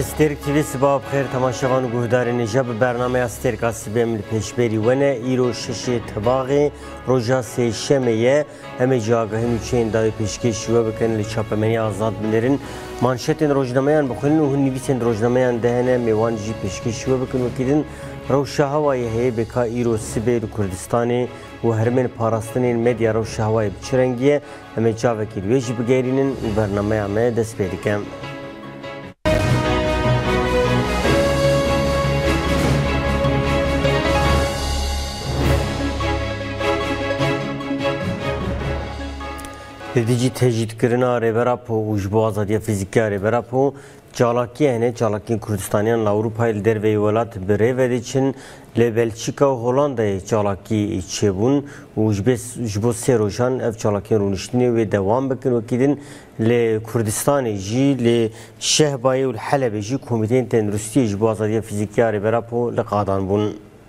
جسترک تیوی سبا بخیر تماشاوان و گهدار نجاب برنامه استرک اسبیم لپیشبری ونه ایرو شش تباغی روزا سه شمیه همه جاگه میچین دای پیشکش شو بکن لچاپمنی آزاد بنرین مانشتین روزنامه‌ان بخونن و هنویسین روزنامه‌ان دهنه میوان جی پیشکش شو بکن و کدین روشا هوای هی بکا ایرو سبیر کردستانی و هرمن پاراستنین مدیا روشا هوای بچرنگیه همه جاگه کلیویجی بگیرینن و برنامه همه دست پیدکم. دیجی تجدید کردن ریبراپو وجب آزادی فیزیکی ریبراپو چالاکی هنه چالاکی کردستانیان لاوروپای دروی ولات بره و دیچن لبلچیکا و هولندا چالاکی چبون وجب سه روزان اف چالاکی رونشتنی و دوام بکن و کدین لکردستان جی لشهبای و الحلب جی کمیته تندرستی وجب آزادی فیزیکی ریبراپو لقادان بون.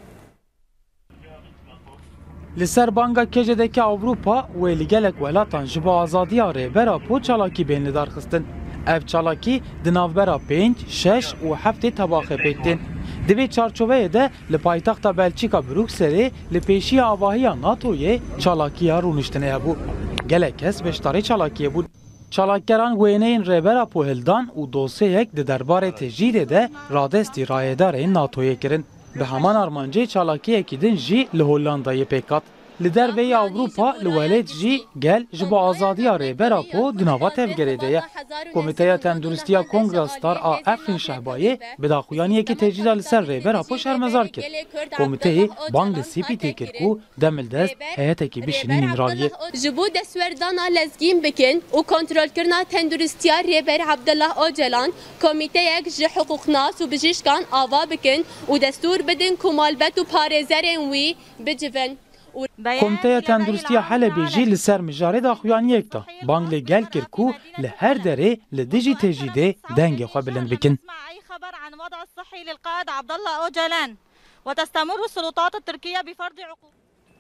لسر بانگا کجدکی اوروپا و لیگلک ولاتان جبا آزادیا ریبرا پو چالاکی بین لدار خستن. اف چالاکی دنافبرا 5, 6 و 7 تباخه پیکتن. دوی چارچوبه ده لپایتاخت بلچیکا بروکسلی لپیشی آواهی ناتوی چالاکی ها رونشتنه بو. گلک اس بشتاری چالاکی بود. چالاکگران وینین ریبرا پو هلدان و دوسه یک ده دربار تجدید ده رادستی رایدار ناتوی کرن. به همان آرمانجه چالاکی اکیدن جی لهولندای پیکات. لدر وی اوروپا لولید جی گل جبا آزادی ریبرا پو دناوا تفگریده. کمیته تندرستی کنگرستار افرین شهبایی به داخویانی که تجدید لسر ریبرا پو شرمزار کرد. کمیته بانگ سیپی تکر کو دمل دست هیئت کی بشینین امرالیه. جبو دستوردانا لزگیم بکن و کنترل کرنا تندرستی ریبر عبدالله اوجلان کمیته یک جی حقوق ناس و بجشکان آوا بکن و دستور بدن کمالبت و پارزرین وی بجون. کمیته تندرستی حلبی جی لسر مجاری داخویانی اکتا بانگ لگل کرکو لهر دره لدیجی تجیده دنگ خواه بلند بکن. خبر عن وضع الصحي للقائد عبدالله اوجلان وتستمر السلطات التركية بفرض عقوبات.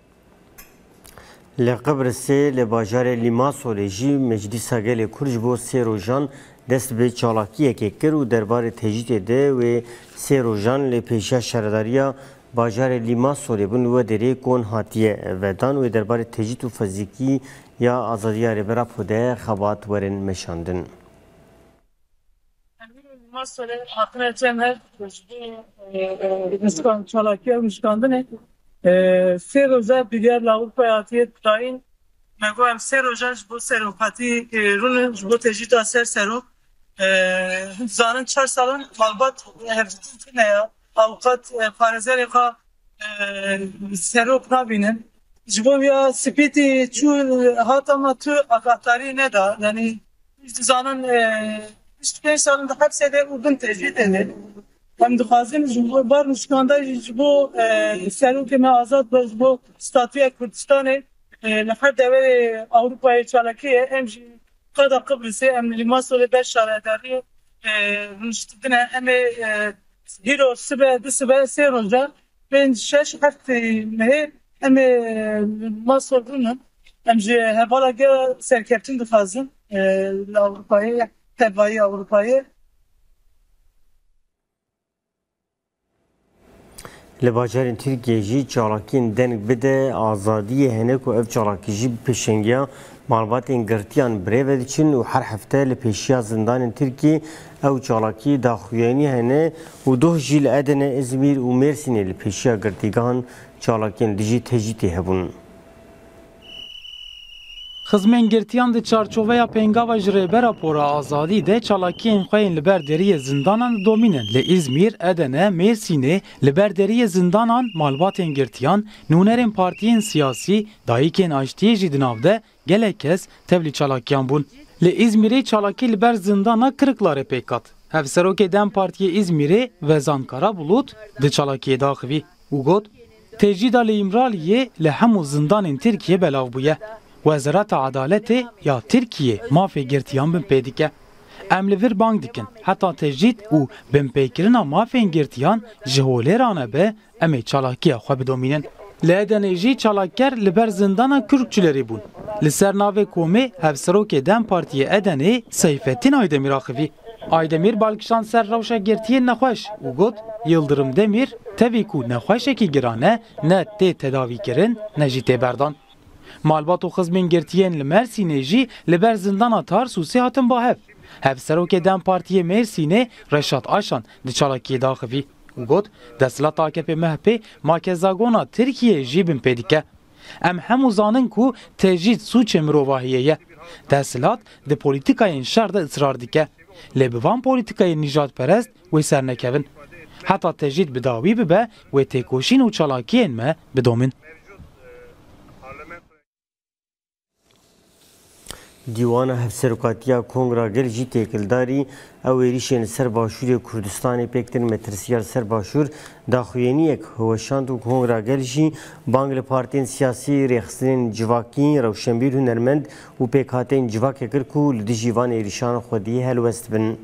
لقبرس لباجار لیماسو لجی مجلس گل کرج بو سه روزان دست به چالاکی کر و دربار تجدید ده و سه روزان لپیشا شهرداریا باجار لیماسو لبن و دری کن هاتیه ودان و دربار تجدید و فزیکی یا آزادی ریبرا پوده خبات ورن مشاندن. لیماسو حاکم جمهور مسکان چالاکی و مشکاندنه سه روزه دیگر لاوروپای هاتیه داین مگو هم سه روزه جبو سروپاتی رون جبو تجدید اثر سرو زانن 4 سالن مالبات هفته نه اوقات پارزری که سروپ نبینن جبو یا سپیتی چون هاتما تو اقاتاری ندا یعنی زانن 25 سالن ده حبسه ده اردن تجدید ده هم دخوازیم جبو بار مشکانده جبو سروپ ما آزاد باش جبو ستاتوی کردستانه نفر دوره اروپای چالاکیه هم قد قبرسه هم لیماسو بش شهرداری رونشتدنه هم هیرو سبه سه روزه بین 6 هفته مهر هم ماسو رونن هم جه هوالا گه سرکفتین دخوازم اروپایی تبایی اروپایی لباجارین ترکیه جی چالاکین دنگ بده آزادی هنک و اف چالاکی جی پیشنگیا معلوماتین گرتیان بره دیچن و هر هفته لپیشیا زندان ترکیه او چالاکی داخویانی هنه و دو جیل ادن ازمیر و مرسین لپیشیا گرتیگان چالاکین دیجی تجیتی هبون. خزمین گرتیان ده چارچوبه پنگاوا جریبرا پورا آزادی ده چالاکین خوین لبردری زندانان دومینن لإزمیر، ادنه، مرسینه لبردری زندانان مالباتین گرتیان نونرین پارتیین سیاسی داییکین آشتیه جیدناو ده گله کس تبلی چالاکیان بون. لإزمیری چالاکی لبر زندانا کırıkları پیکات. هفسروک دم پارتی İzmir'e ve Zankara bulut de çalakiye daxvi. Ugot tecida li imraliye le hemu zindanên Tirkiye belav bûye. Wezareta Adaletê ya Tirkiye mafê girtiyan bin pê dike. Em li vir bang dikin heta tecdîd û binpêkirina mafên girtiyan ji holêran be em ê çalakiya xwe bidomînin. Li Edenê jî çalakger li ber zindana Kürkçülerî bûn. Li ser navê komê hevserokê Dem Partiya Edenê Seyfettin Aydemîr axivî. Aydemir Balkişan ser rewşa girtiye nexweş û got Yıldırım Demir tevî ku nexweşekî girane ne tê tedavî kirin ne jî tê berdan. Malbat û xizmên girtiyên li Mêrsînê jî li ber zindana Tarsusê hatin bahev. Hevserokê Dem Partiyê Mêrsînê Reşat Aşan di çalakiyê daxivî û got desthilat AKP MHP makezagona Tirkiyeyê jî bin pê dike. Em hemû zanin ku tecît sûçê mirovahiyê ye. Desthilat di polîtikayên şer de ısrar dike. Lê bi van polîtikayên nîjadperest wê sernekevin. Heta tecît bi dawî bibe wê têkoşîn û çalakiyên me bidomin. Dîwana Hevserokatiya Kongra Gel jî têkildarî ew êrişên ser başûrê Kurdistanê pêktin metirsiyar ser başûr daxuyeniyek weşand û Kongra Gel jî bang li partiyên siyasî rêxistinên civakî rewşenbîr hunermend û pêkhateyên civakê kir ku li dijî van êrişana Xwediyê helwest bin.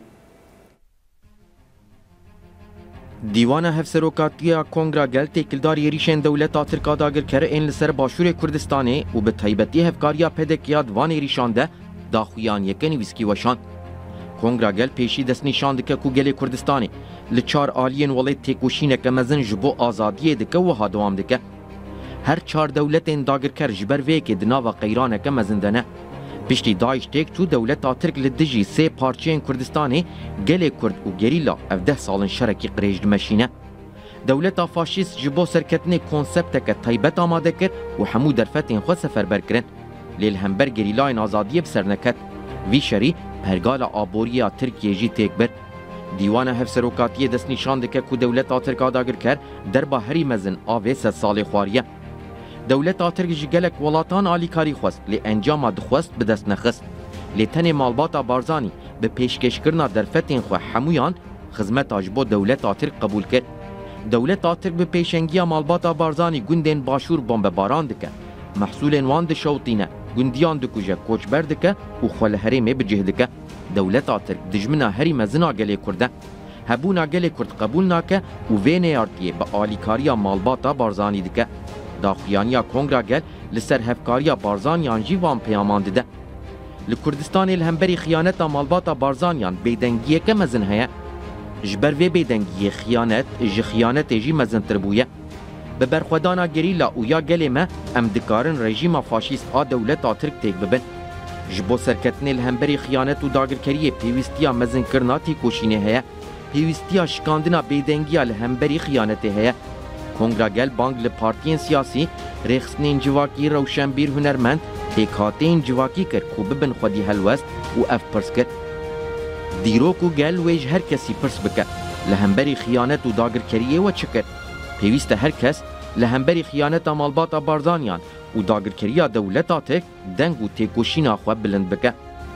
Dîwana Hevserokatiya Kongra Gel têkildarî êrişên dewleta Tirka dagirkere ên li ser başûrê Kurdistanê û bi taybetî hevkariya pedekiya di van êrişan de daxuyan yeke nivîskî weşand. Kongra Gel pêşî destnîşan dike ku gelê Kurdistanê li çar aliyên welê têkoşîneke mezin ji bo azadiyê dike wiha dewam dike. Her çar dewletên dagirker ji ber vê yekê di nava qeyraneke mezin de ne. Piştî Daeş têk çû dewleta Tirk li dijî sê parçeyên Kurdistanê gelê Kurd û gerîla ev 10 salin şerekî qirêj dimeşîne. Dewleta faşîst ji bo serketinê konsepteke taybet amade kir û hemû derfetên xwe seferber kirin. Lê li hember gerîlayên azadiyê bi ser neket. Vî şerî pergala aboriya Tirkiyê jî têk bir. Dîwana Hevserokatiyê destnîşan dike ku dewleta Tirka dagirker derba herî mezin a vê sed salê xwariye. Dewleta Tirk ji gelek welatan alîkarî xwest lê encama dixwest bi dest nexist. Lê tenê malbata Barzanî bi pêşkêşkirina derfetên xwe hemûyan xizmeta ji bo dewleta Tirk qebûl kir. Dewleta Tirk bi pêşengiya malbata Barzanî gundên başûr bombebaran dike. Mehsulên wan dişewtîne, gundiyan dikuje, koçber dike û xwe li herêmê bicih dike. Dewleta Tirk dijmina herî mezina gelê Kurd e. Hebûna gelê Kurd qebûl nake û vê neyartiyê bi alîkariya malbata Barzanî dike. Daxuyaniya Kongra Gel li ser hevkariya Barzanyan jî van peyaman dide. Li Kurdistanê li hemberî xiyaneta malbata Barzanyan bêdengiyeke mezin heye. Ji ber vê bêdengiyê xiyanet ji xiyanetê jî mezintir bûye. Bi berxwedana gerîla û ya gelê me em dikarin rejîma faşîst a dewleta Tirk têk bibin. Ji bo serketinê li hemberî xiyanet û dagirkeriyê pêwîstiya mezinkirina têkoşînê heye. Pêwîstiya şikandina bêdengiya li hemberî xiyanetê heye. Kongra Gel bang li partiyên siyasî rêxistinên civakî rewşenbîr hunermend pêkhateyên civakî kir ku bibin xwedî helwest û ev pirs kir. Dîrok û gel wê ji her kesî pirs bike. Li hemberî xiyanet û dagirkeriyê we çi kir? Pêwîst e her kes li hemberî xiyaneta malbata Barzanyan û dagirkeriya dewleta Tirk deng û têkoşîna xwe bilind bike.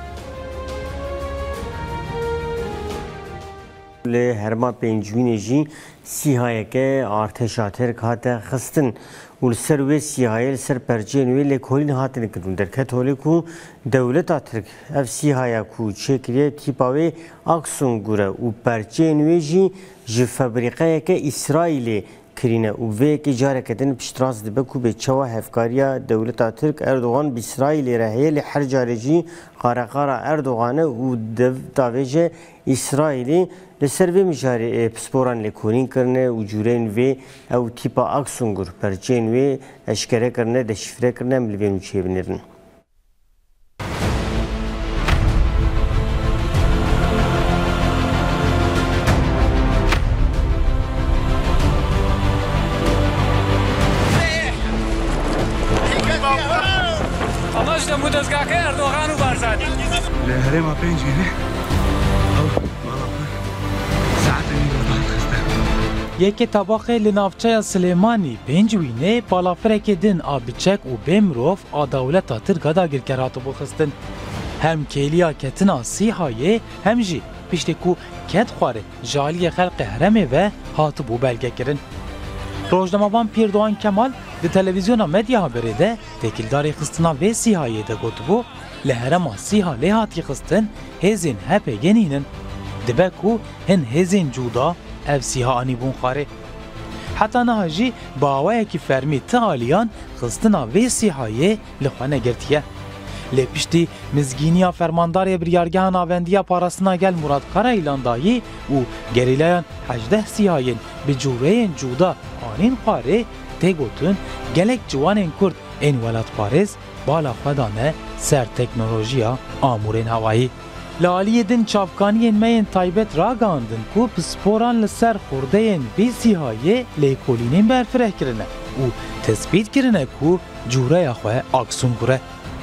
Li herma pêncînê jî sîhayeke artêşa Tirk hate xistin û li ser wê sîhayê li ser perçeyên wê lêkolîn hatine kirin. Derket holê ku dewleta Tirk ev sîhaya ku çêkiriye tîpa wê Aksun gure û perçeyên wê jî ji febrîqeyeke İsraîlê kirîne û vê yekê careke din piştras dibe ku bê çawa hevkariya dewleta Tirk Erdogan bi İsraîlê re heye lê her carê jî qareqara Erdogan e û dev davê jê İsraîlê li ser vê mijarê pisporan lêkolîn kirine û cûreyên vê ew tîpa Aksungur perçeyên wê eşkere kirine deşifre kirine em li vê nû çêbinirin. لهرما بينجيني او ساعتين Yekê tabaxê li navçeya Silêmanî pênc wînê balafirekê din a biçek û bê mirov a dewleta Tirka dagirker hatibû xistin. Hem kêliya ketina sîhayê hem jî piştî ku ket xwarê ji aliyê xelkê herêmê ve hatibû belgekirin. Rojnamavan Pîrdoğan Kemal di televizyona Medya Haberê de têkildarê xistina vê sîhayê de gotibû li herema sîha lê hatiye xistin hêzên HPG nînin. Dibe ku hin hêzên cuda ev sîha anîbûn xwarê. Heta niha jî bi awayekî fermî ti aliyan xistina vê sîhayê li xwe negirtiye. لی پشتی مزگینیا فرمانداری بریارگاه ناوندیا پاراسنا گل مراد کارا ایلاندایی و گریلیان 18 سیاین به جوره جودا آنین قاره تگوتون گلک جوانین کرد این ولات پارس بالا خودانه سر تکنولوژیا آمورین هوایی. لالی دن چاپکانین مین تایبت را گاندن کو پسپوران لسر خوردهین بی سیهایی لیکولینین برفره کرنه و تثبیت کرنه کو جوره خواه آکسون گره.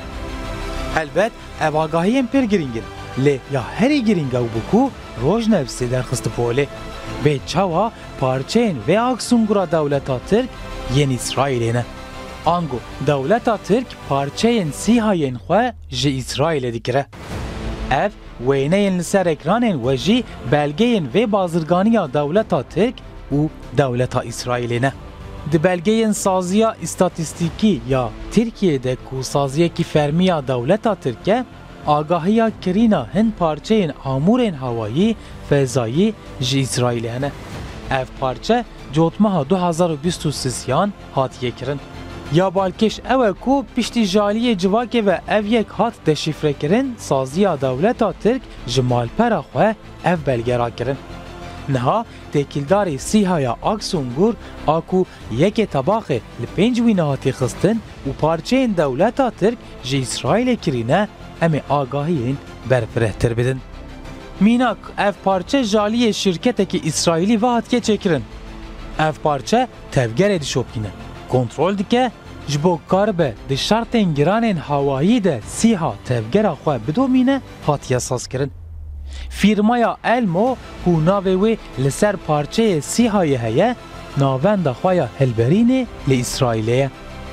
البته اواگاهی پر گرینگن لی یا هری گرینگو بکو روز نفسی درخست پوله به چاوا پارچین و آکسونگورا دولتا ترک ین اسرائیلینه. آنگو دولتا ترک پارچین سیهاین خواه جی اسرائیل دیگره. اف وینین لسر اکرانین و جی بلگین و بازرگانیا دولتا ترک و دولتا اسرائیلینه. د بلگین سازیا استاتستیکی یا ترکیه ده کو سازیه کی فرمیا دولتا ترکه آگاهیا کرینا هن پارچین آمورین هوایی فضایی جی اسرائیل هنه. اف پارچه جوتمها 2023 هاتیه کرن. یا بالکش اوه کو پشتی جالی جواکه و او یک هات دشیفره کرن سازیا دولتا ترک جمال پرا خواه اف بلگرا کرن. نها تکیلداری سیهایا آکسونگور آکو یک طباقه لپنج وینهاتی خستن و پارچین دولتا ترک جی اسرائیل کرینه امی آگاهین برپره تر بدن. میناک اف پارچه جالی شرکتکی اسرائیلی وحد که چکرن. اف پارچه تفگر دشوپینه. کنترول دیگه جبو کاربه دی شرط انگرانین هوایی ده سیها تفگر خواه بدو مینه هاتی اساس کرن. فیرمایا المو هو ناوی لسر پارچه سیهای هیه ناوند خوایا هلبرینه لی اسرائیلیه.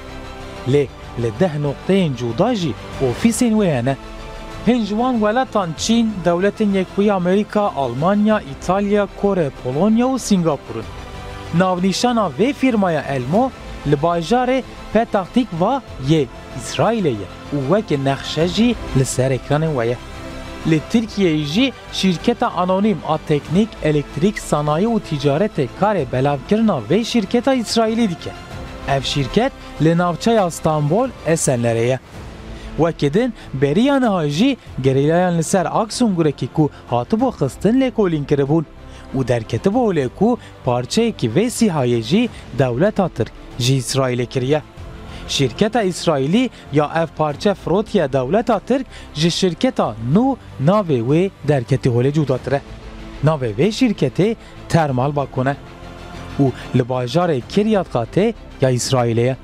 لی لده نقطه جودا جی اوفیسین ویانه. هنجوان ولاتان چین، دولت یکوی امریکا، آلمانیا، ایتالیا، کره، پولونیا و سینگاپورن. ناونیشانا و فیرمایا المو لباجار پتاختیک و یه اسرائیلیه و وک نقشه جی لسر اکران ویه. لی ترکیه جی شرکت انونیم آ تکنیک الکتریک صنایع و تجارت کار بلاو کرنا و شرکت اسرائیلی دیگه. اف شرکت لناوچه استانبول اسنلریه. وکدن بریان هاجی گریلیان لسر آکسونگوره که کو هاتبو خستن لیکولین کربون و در کتبو لیکو پارچه که ویسی های جی دولت ترک جی اسرائیل کریه. شرکت اسرائیلی یا اف پارچه فروتیا دولت ترک جی شرکت نو ناوی وی در کتبو جودا تره. ناوی وی شرکت ترمال باکنه و لباجار کریات قاته یا اسرائیلیه.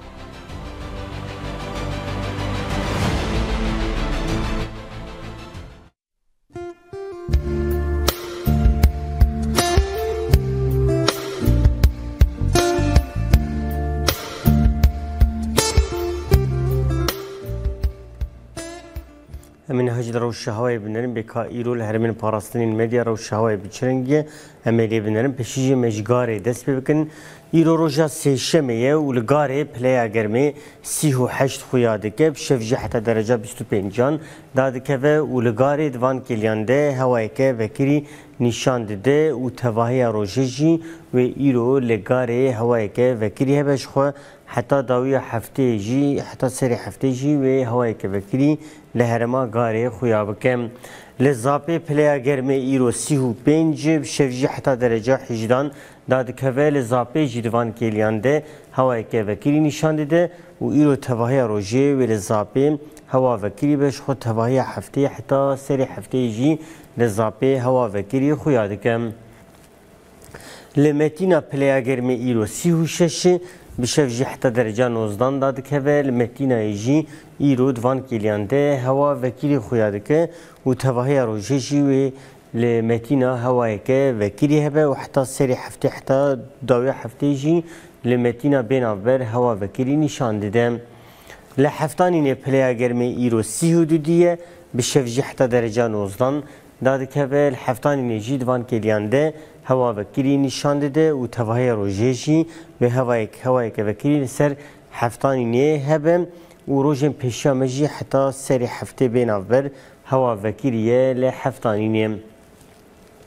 امین هجد روش هوای بنرم بکا ایرول هرمن پاراستنین مدیا روش هوای بچرنگی املی بنرم پشیج مجگاره دست بکن ایرو روجا سیشمیه و لگاره پلیا گرمی 38 خویاده بشفجه حتی درجه 25 داده و لگاره دوان کلیانده هوای که وکری نشان داده و تواهی روجی و ایرو لگاره هوای که وکری هبش خو حتی داوی هفته جی حتی سری هفته جی و هوای که وکری لهرما گاره خویا بکم لزاپی پلیا گرمی ایرو 35 بشفجه حتی درجه 18 داد که لزاپی جدوان کلیانده هوای که وکری نشان داده و ایرو تواهی روجی و لزاپی هوا وکری بش خود تواهی هفته حتی سری هفته جی لزاپی هوا وکری خویا دکم لمتینا پلیا گرمی ایرو 36 بشفجه حتی درجه 19 داد که لمتینا جی ایرو دوان کلیانده هوا وکری خویا دکه و تواهی روجی جی و لمتینا هوایی که وکری هبه و حتی سری هفته حتی داوی هفته جی لمتینا بین آور هوا وکری نشان داده. لحفتانی نپلیا گرمی ایرو 32 دیه بشفجه حتی درجه 19 داده که لحفتانی نجی دوان کلیانده هوا وکری نشان داده و تواهی روجی جی و هوایی که وکری سر هفتانی نه هبه و روژن پیشامجی حتی سری هفته بین آور هوا وکریه لحفتانی نه.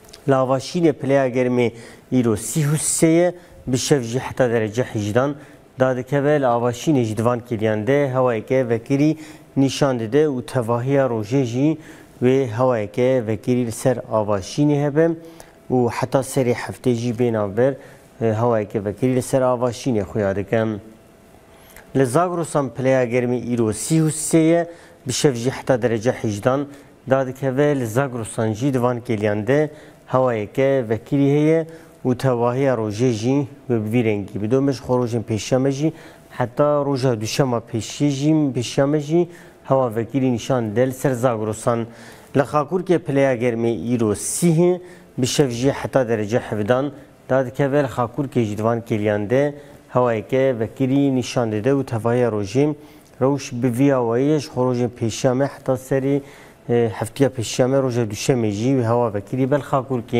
لاواشین پلیا گرمی ایرو 33 بشفجه حتی درجه 18 دادکوه لآواشین جدوان کلیان ده هوایی که وکیری نشان داده و تواهی روژه جی و هوایی که وکیری سر آواشینی هبه و حتی سری هفته جی بینابر هوایی که وکیری سر آواشینی خویاده کم. لزاگروسان پلیا گرمی ایرو 33 بشفجی حتی درجه 18 دادکوه لزاگروسان جی دوان کلیان ده هوایی که وکیری هیه و تواهی روژه جی و بویرنگی بدومش خروجین پیشامه جی حتی روژه دوشما پیشامه جی هوا وکیلی نشان دل سر زاگروسان لخاکور که پلیا گرمی ایرو 30 بشفجی حتی درجه 17 دادکوه لخاکور که جدوان کلیان ده هوایی که وکیلی نشان داده و تواهی روژه روش بوی آوایش خروجین پیشامه حتی سری هفته پیشامه روژه دوشمه جی و هوا وکیلی بلخاکور که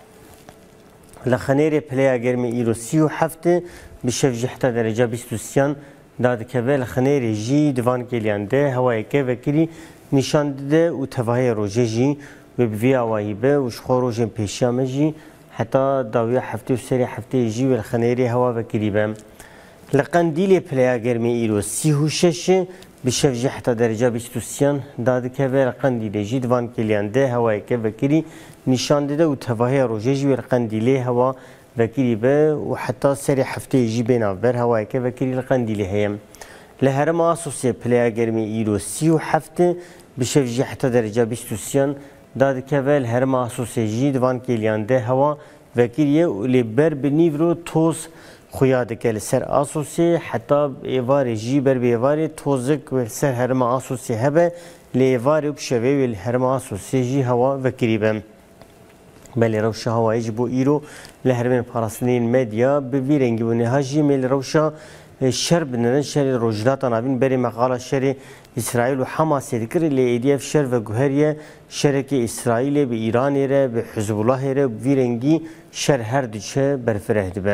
لخنیر پلیا گرمی ایرو 37 بشفجی حتی درجه 23 دادکوه لخنیر جی دوان کلیان ده هوایی که وکیلی نشان داده و تواهی روژه جی و بوی آوایی به و خروجین پیشامه جی حتی داوی هفته و سری هفته جی و لخنیری هوا وکیلی به لقندیل پلیا گرمی ایرو 36 بشفجی حتی درجه 23 دادکوه لقندیل جی دوان کلیان ده هوایی که وکیلی نشان داده و تواهی روژه جی و لقندیل هوا وکیلی به و حتی سری هفته جی بینابر هوایی که وکیلی لقندیل هیم لهرم آسوسی پلیا گرمی ایرو 37 بشفجی حتی درجه 23 دادکوه لهرم آسوسی جی دوان کلیان ده هوا وکیلیه و لیبر بنیورو توز خویاده که لسر آسوسی حتی ایواری جی بر بیواری توزک و سر هرم آسوسی هبه لیواری و بشوی و هرم آسوسی جی هوا وکیلی بم بله روشا هوایی جی بو ایرو لهرمین پاراسلین مدیا بویرنگی و نهاجی میل روشا شر بنرن شر روجلات نابین بری مقاله شر اسرائیل و حماس ذکر لیدیف شر و گوهریه شرک اسرائیل به ایران ره به حزب الله ره ویرنگی شر هر دوچه برفره دبه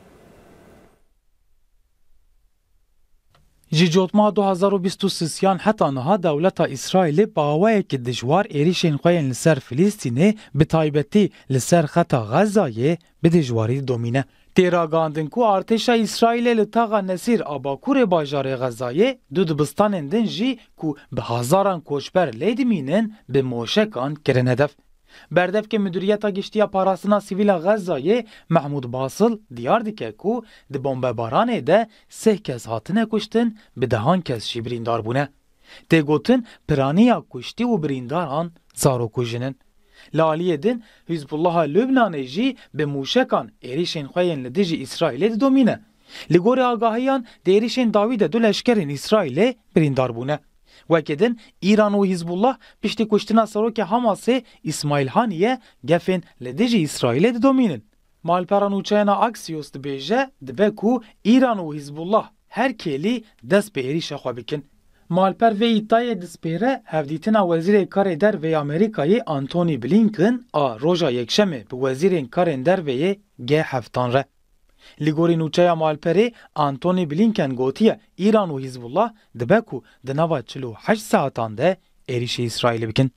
جی جوتما 2023 حتی نها دولت اسرائیل باوی که دجوار ایریشین خوین لسر فلسطینه به تایبتی لسر خطا غزایه به دجواری دومینه. تیراگاندن کو ارتش اسرائیل لطاقه نصیر آباکور باجار غزایه دو دبستان دن جی کو به هزاران کوچبر لیدمینن به موشکان کرن هدف. بردف که مدیریت گشتیا پاراسنا سیویل غزایه محمود باصل دیار دیکه کو ده بمب بارانه ده 3 کس هاتنه کشتن به 10 کس شی بریندار بونه. ده گوتن پرانیا کشتی و برینداران زارو کجنن. لالیه دن حزب الله لبنان جی به موشکان ایریشن خوین لدیجی اسرائیل دومینه. لگور آگاهیان ده ایریشن داوید دو لشکرین اسرائیل بریندار بونه. وکدن ایران و حزب الله پشت کشتنا سروک حماس اسماعیل هانیه گفن لدیجی اسرائیل دومینن. مالپران اوچاینا اکسیوس دبیجه دبه کو ایران و حزب الله هر کلی دست به ایریش خوا بکن. مالپر و ایتای دسپیره هفدیتنا وزیر کار در و امریکای آنتونی بلینکن روژا یکشمه به وزیر کار در و گه هفتان ره. لگوری نوچه مالپره آنتونی بلینکن گوتیه ایران و حزب الله دبکو دنوا 48 ساعتان ده ایریش اسرائیل بکن.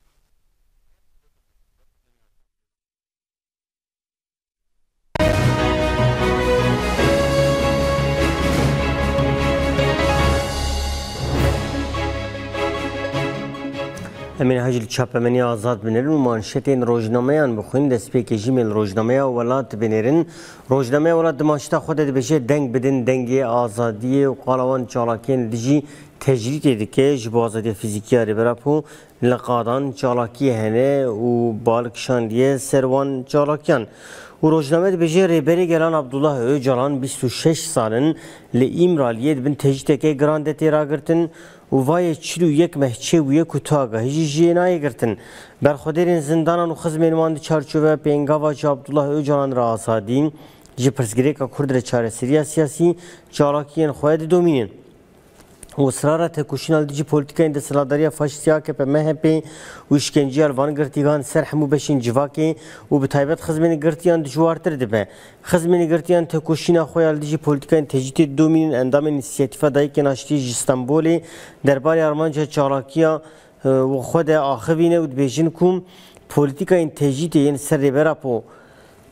امین هجل چاپمنی آزاد بنرن و مانشتین روزنامه‌ان بخوین دست پیک جیمیل روزنامه ولات بنرن روزنامه ولات دماشتا خود بشه دنگ بدن دنگ آزادی و قالوان چالاکین دیجی تجرید دکه جب آزادی فیزیکی آری براپو لقادان چالاکی هنه و بالکشاندیه سروان چالاکیان و روزنامه بشه ریبری گلان عبدالله اوجالان 26 سالن لإمرالیت بن تجرید که گرانده تیرا گرتن و وای 41 مهچه و یک اتاقه هیچ جنایی گرتن برخودرین زندانان و خزمین ماند چارچوبه پینگاوا جا عبدالله اوجالان را آزادین جی پرسگری که کرد را چاره سریا سیاسی چالاکیین خواهد دومینین و اصرار تکوشینال دیجی پولیتیکا این دستلاداری فاشیستیا که به مهپی و اشکنجی الوان گرتیگان سر همو بشین جواکی و به تایبت خزمین گرتیان دجوارتر دبه خزمین گرتیان تکوشینا خویال دیجی پولیتیکا این تجدید دومینین اندام انیسیاتیفا دایی که ناشتی جستانبولی درباری آرمانجا چالاکیا و خود آخوینه و دبیجین کم پولیتیکا این تجدید این سر ریبرا پو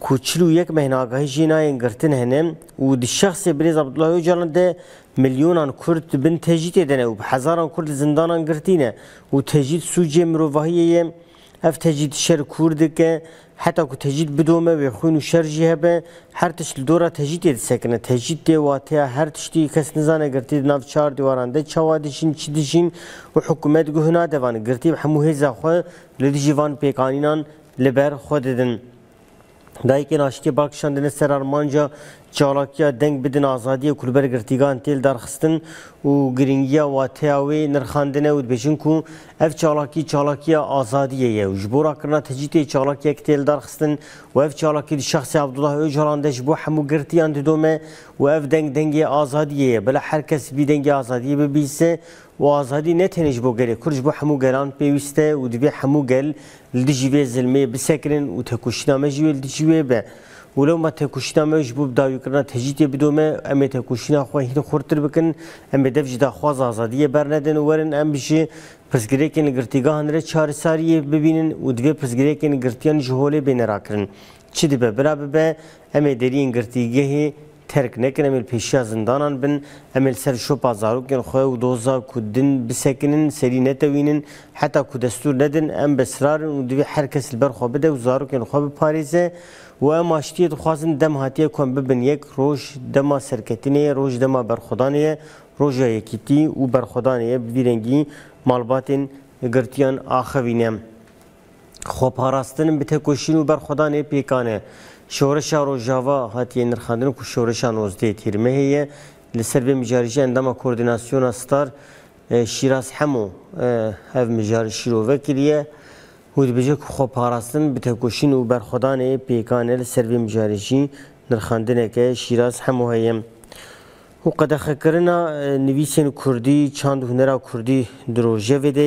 کوچلو یک مهنه آگاهی جینای گرتن هنم و دی شخص بریز عبدالله اوجلان ده میلیونان کرد بن تجدید دنه و هزاران کرد زندانان گرتینه و تجدید سوجه مروفاهیه اف تجدید شر کرد که حتی که تجدید بدومه و خوین و شرجی هبه هر تشت دورا تجدید سکنه تجدید ده واتیا هر تشتی کس نزانه گرتید ناف چار دیوارانده چوادشین چیدشین و حکومت گهنا دوان گرتید هموه زخواه لدی جوان پیکانینان لبر خوددن دایکی ناشتی باکشاندن سر آرمانجا چالاکیا دنگ بدن آزادی کلبر گرتیگان تیل درخستن و گرینگیا و تیاوی نرخاندنه و بچن کو اف چالاکیا آزادیه و جبورا کرنا تجیتی چالاکیا تیل درخستن و اف چالاکی شخص عبدالله اوجلان دش بو همو گرتیان دومه و اف دنگ آزادیه بلا هر کس بی دنگ آزادی ببیسه و آزادی نتنش بو گله کرج بو همو گلان پیوسته و دبی همو گل لدجیوی زلمه بسکرن و تکوشنامه جوی لدجیوی به ولو ما تکوشنامه جبو بداوی کرنا تجیتی بدومه ام تکوشنا خو هین خورتر بکن ام دفج دا خواز آزادی برندن ورن ام بشی پرسگریکن گرتیگان ر چار ساری ببینن و دبی پرسگریکن گرتیان جهوله بین راکرن چی دبه بلا به ام درین گرتیگه ترک نکن امل پیشیا زندانان بن امل سر شو بازارو کن خواه و دوزا کدن بسکنن سری نتوینن حتی که دستور ندن ام بسرارن و دوی هر کس البر خواه بده و زارو کن خواه بپاریزه و ام آشتیه دخوازن دم هاتیه کن ببن یک روش دما سرکتینه روش دما برخودانه روش یکیتی و برخودانه بویرنگی مالباتن گرتیان آخوینه خواه پاراستن بتکوشین و برخودانه پیکانه شورش روجاوا هاتیه نرخاندن کو شورش نوزده تیرمه هیه لسر به مجارجه اندام کوردیناسیون استار شیراز همو هف مجارشی رو وکریه و بجه که خوب پاراستن بتکوشین و برخودان پیکانه لسر به مجارجی نرخاندنه که شیراز همو هیه و قدخه کرنا نویسین کردی چاند هنرا کردی دروژه ویده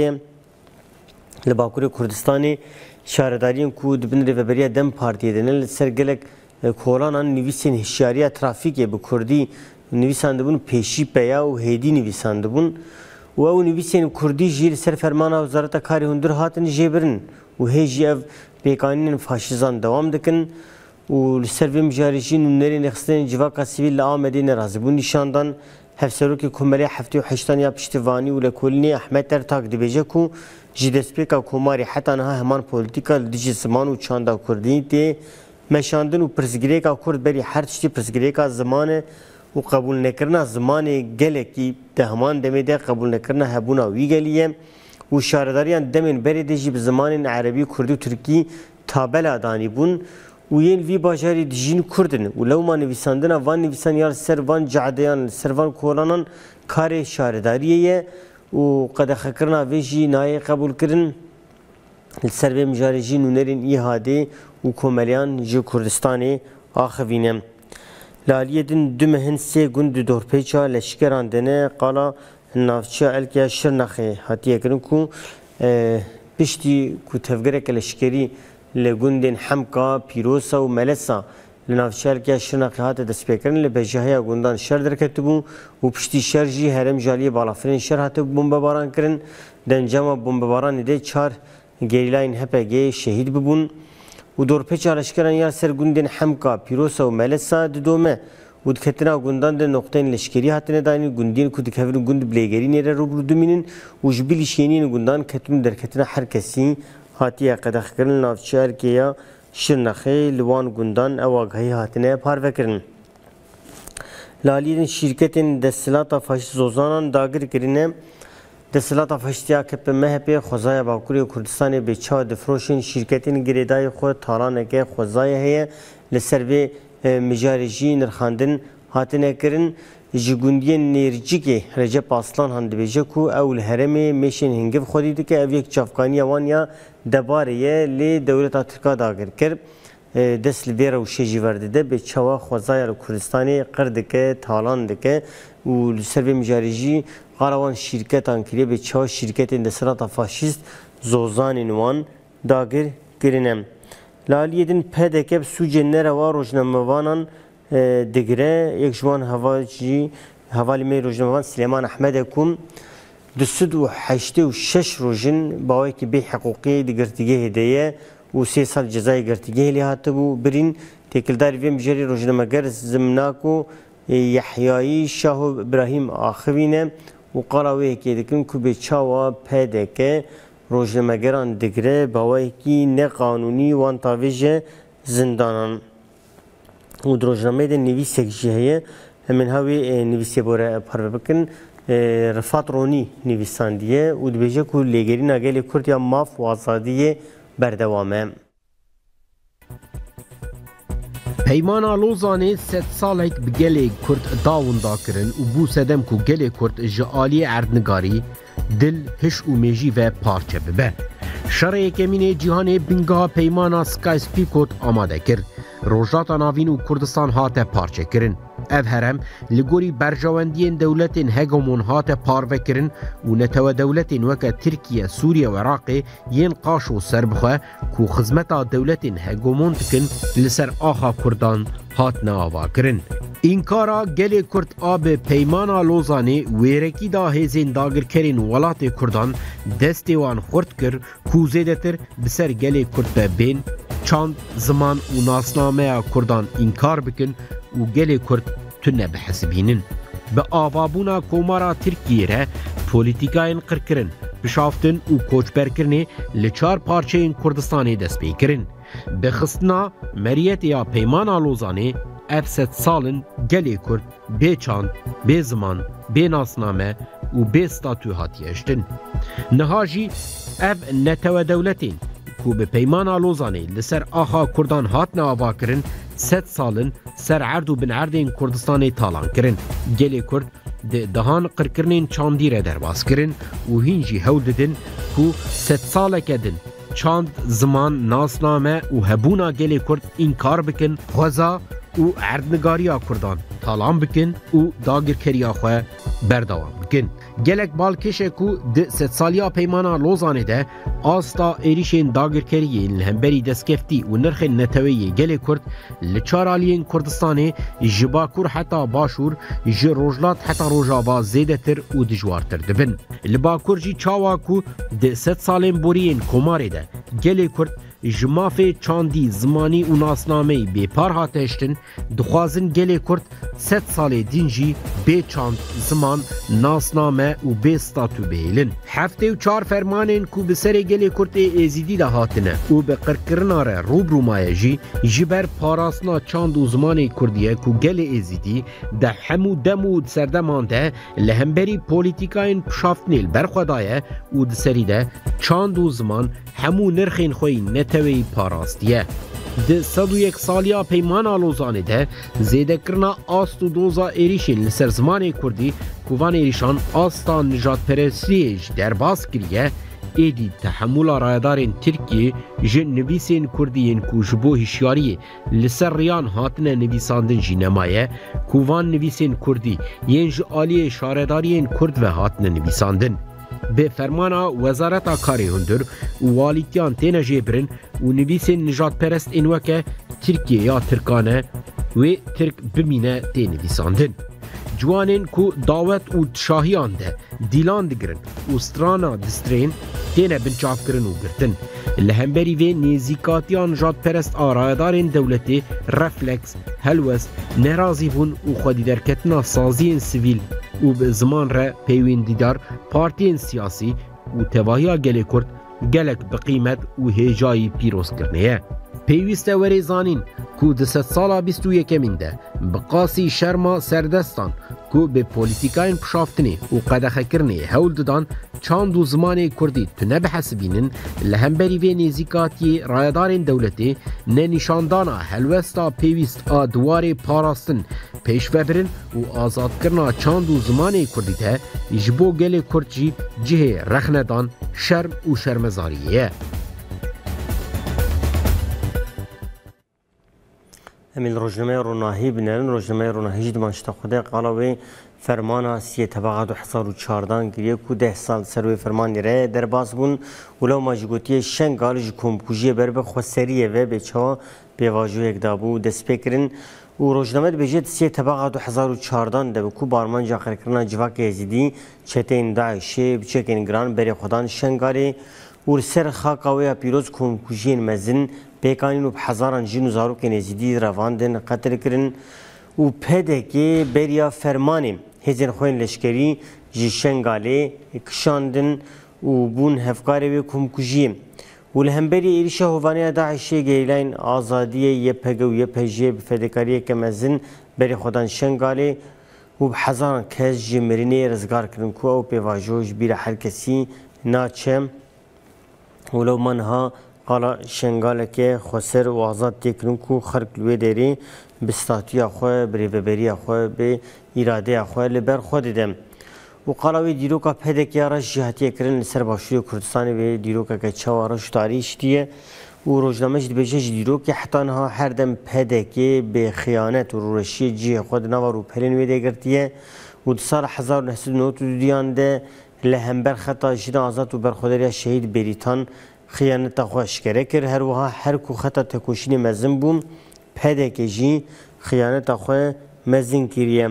لباکور کردستانی شهرداریان کو دبن ریوبریا دم پارتیه دنل سرگلک کولانان نویسین هشیاریا ترافیکه به کردی نویساندبون پیشی پیا و هیدی نویساندبون و او نویسین کردی جیل سر فرمانا وزارت کاری هندر هاتن جبرن و هیجی اف پیکانین فاشیزان دوام دکن و سر ویم جاریجین و نری نخستن جواکا سیویل آمدین رازبون نشاندان هفسروکی کمری هفته و حشتان یا پشتوانی و لکولنی احمد ترتاک دبیجه کو جدسپیکا کماری حتی نها همان پولیتیکا دیجی زمان و چاندا کردین تی مشاندن و پرسگریکا کرد بری هر چی پرسگریکا زمان و قبول نکرنا زمان گله کی ده همان دمیده قبول نکرنا هبونا وی گلیه و شارداریان دمین بری دیجی به زمان عربی کردی و ترکی تابل دانی بون و ین وی باجاری دیجین کردن و لو ما نویساندنا وان نویسان یار سر وان جعدیان سر وان کولانان کار شارداریه و قد خکرنا ویجی نای قبول کرن سر به مجارجی نونرین ایهاده و کوملیان جو کردستانی آخوینم لالیدن دو مهن سه گند دورپیچا لشکران دنه قالا نافچه الکیا شرنخه هاتیه کرن کو پشتی کو تفگرک لشکری لگندن حمکا پیروسا و ملسا لنافچه الکیا شرنخه هات دست پیکرن لبجاهیا گندان شر درکتبو و پشتی شرجی هرم جالی بالافرین شر هات بمباران کرن دنجام بمباران ده چار گریلاین هپگی شهید ببون و دورپیچا لشکران یا سرگندن حمکا پیروسا و ملسا دومه و دکتنا گندان ده نقطین لشکری هاتنه دانی گندین کود کفر گند بلیگری نیره رو بردومینن و جبیلی شینین گندان کتون در کتنا هر کسی هاتیه قدخ کرن نافچار که یا شرنخه لوان گندان اواغهی هاتنه پارو کرن لالیدن شرکتین دستلاتا فاشیست زوزانان داگر کرنه دستلاتا فاشیستیا کپ مهپی خوزای باکوری کردستان بچا دفروشین شرکتین گریدای خود تالانه که خوزای هیه لسر به مجارجی نرخاندن هاتنه کرن جگوندی نرجیکی رجب اسلان هندبیجه کو اول هرمی میشن هنگف خودی که او یک چافکانی وانیا دباریه لی دولت ترکا داگر کرد دست لبیره و شیجی ورده ده به چوا خوزای کردستانی قرد که تالان دکه و لسر به مجارجی قاروان شرکت انکریه به چوا شرکت اندسرات فاشیست زوزان نوان داگر کرنم لالیدن پدکب سوچه نروا روزنامه‌وانان دگره یک جوان حوالی می روزنامه‌وان سلیمان احمد کوم 286 روزن باوی که به حقوقی دگرتیگه هدیه و 3 سال جزای گرتیگه لیهات بو برین تکلداری ویم جری روزنامه‌گر زمناکو یحیایی شاه ابراهیم آخوینه و قراوی که دکن که به چاوا پیدا که روزنامه‌گران دگره باوی کی نه قانونی وان تاویج زندانان و روزنامه ده نویسک جهیه همین هاوی نویسی بوره پر بکن رفات رونی نویساندیه و دبیجه که لیگری نگلی کردیا ماف و آزادی بردوامه. پیمان لوزانه 100 سالک به گلی کرد داوندا کرن و بو سدم کو گلی کرد جعالی اردنگاری دل هش و میجی و پارچه ببه. شرعی کمین جهان بنگاه پیمان سکایس پیکوت آماده کرد. روجات ناوین و کردستان هاته پارچه کرن. اف هرم لگوری برجواندین دولتین هگمون هاته پارو کرن و نتو دولتین وکا ترکیه سوریه و عراق ین قاش و سربخواه کو خزمتا دولتین هگمون تکن لسر آخا کردان هات ناوا کرن. این کارا گلی کرد آب پیمانا لوزانه ویرکی دا هزین داگر کرین ولات کردان دستیوان خورد کر کو زیده تر بسر گلی کرد بین چاند زمان و ناسنامه کردان انکار بکن و گلی کرد تنه بحسبینن. به آوابونا کومارا ترکیه ره پولیتیکاین قرکرن بشافتن و کوچبرکرنه لچار پارچه این کردستانی دست بیکرن. به خستنا مریت یا پیمان آلوزانه افست سالن گلی کرد بی چاند، بی زمان، بی ناسنامه و بی ستاتو هاتی اشتن. نهاجی اف نتو دولتین کو به پیمان آلوزانه لسر آخا کردان هات ناوا کرن 100 سالن سر عرض و بن عرضین کردستان تالان کرن. گلی کرد دهان قرکرنین چاندیره درباس کرن و هینجی هول ددن کو 100 ساله کدن چاند زمان ناسنامه و هبونا گلی کرد انکار بکن خوزا و عردنگاریا کردان تالان بکن و داگر کریا خواه بردوام بکن. گلک بالکشه کو ده 100 سالیا پیمانا لوزانه ده آستا ایریشین داگر کریه لهمبری دستکفتی و نرخ نتویه گلی کرد لچارالین کردستانه جباکور حتی باشور جروجلات حتی روجابا زیده تر و دجوارتر دبن. لباکور جی چاوا کو ده 100 سالین بورین کماره ده گلی کرد جمافه چاندی زمانی و ناسنامه بی پار هاتشتن دخوازن گلی کرد 100 سال دینجی بی چاند زمان ناسنامه و بی ستاتو بیلن. هفته و 4 فرمانین کو بسر گلی کرد ازیدی ده هاتنه و به قرکرناره روبرو مایجی جبر پاراسنا چاند و زمان کردیه کو گلی ازیدی ده همو دمو سردمان ده لهمبری پولیتیکاین پشافتنیل برخودایه و دسری ده چاند و زمان همو نرخین خوی نتوی پاراستیه. ده 101 سالیا پیمان آلوزانه ده زیده کرنا آست و دوزا ایریشین لسر زمان کردی کوان ایریشان آستا نجات پرستیج در باز کریه ایدی تحمل رایدارین ترکیه جن نویسین کردیین کو جبو هشیاری لسر ریان هاتنه نویساندن جینمایه کوان نویسین کردی ینج آلی شاردارین کرد و هاتنه نویساندن. به فرمانا وزارت کاری هندر و والیتیان تینه جبرن و نویسین نجات پرست اینوکه ترکیه یا ترکانه و ترک بمینه تینه نویساندن. جوانین کو دعوت و شاهیان ده دیلان دگرن و سترانا دسترین تینه بنچاف کرن و گرتن. لهمبری و نیزیکاتیان نجات پرست آرایدارین دولتی رفلکس هلوست نرازی بون و خودی درکتنا سازین سیویل و به زمان را پیوین دیدار پارتین سیاسی و تواهی گلی کرد گلک بقیمت و هیجایی پیروز کرنه. پیوست وری زانین کو 200 سالا 21 ده بقاسی شرما سردستان کو به پولیتیکاین پشافتنی و قدخه کرنی هول ددان چاند و زمان کردی تو نبحسبینن لهمبری و نیزیکاتی رایدارین دولتی نه نشاندانا هلوستا پیوست آدوار پاراستن پیش ببرن و آزاد کرنا چاند و زمان کردی ته جبو گل کردجی جه رخندان شرم و شرمزاریه. همین روزنامه روناهی بنرن روزنامه روناهی جد مانشتا خوده قالوی فرمانا 2014 گریه کو 10 سال سروی فرمانی ره در باز بون ولو ماجگوتی شنگال جکوم کوجی بربه خسریه و بچا به واجو اکدابو دست بکرن و روزنامه بجد 2014 ده کو بارمان جاخر کرنا جواک یزیدی چتین داعشی بچکین گران بری خودان شنگاری و سر خاقاویا پیروز کمکوژین مزن پیکانین و بحزاران جین و زاروک نزیدی رواندن قتل کرن و پدکی بریا فرمانیم هزین خوین لشکری جی شنگاله کشاندن و بون هفکاری و کمکوژیم و لهمبری ایریشا هوانیا داعشی گیلین آزادی یپگو یپجی بفدکاری کمزن بری خودان شنگاله و بحزاران کس جمرینی رزگار کرن کو او پیواجوش بیر هر کسی ناچم ولو منها قال شنگالک خسر و آزاد تکنون کو خرق لوی داری بستاتیا خواه بریوبری خواه به اراده خواه لبر خود دم و قالوی دیروکا پدک یارش جهتی کرن لسر باشوی کردستان و دیروکا که چوارش تاریش دیه و روزنامه‌اش دبیجه دیروک حتی آنها هر دم پدک به خیانت و رورشی جه خود نوار و پلن ویده گرتیه و سال 1992 دیانده لهمبر خطا جدا آزاد و برخودری شهید بریتان خیانت خوش کرده کرد هر وها هر کو خطا تکوشین مزن بوم پدک جی خیانت خو مزن کریه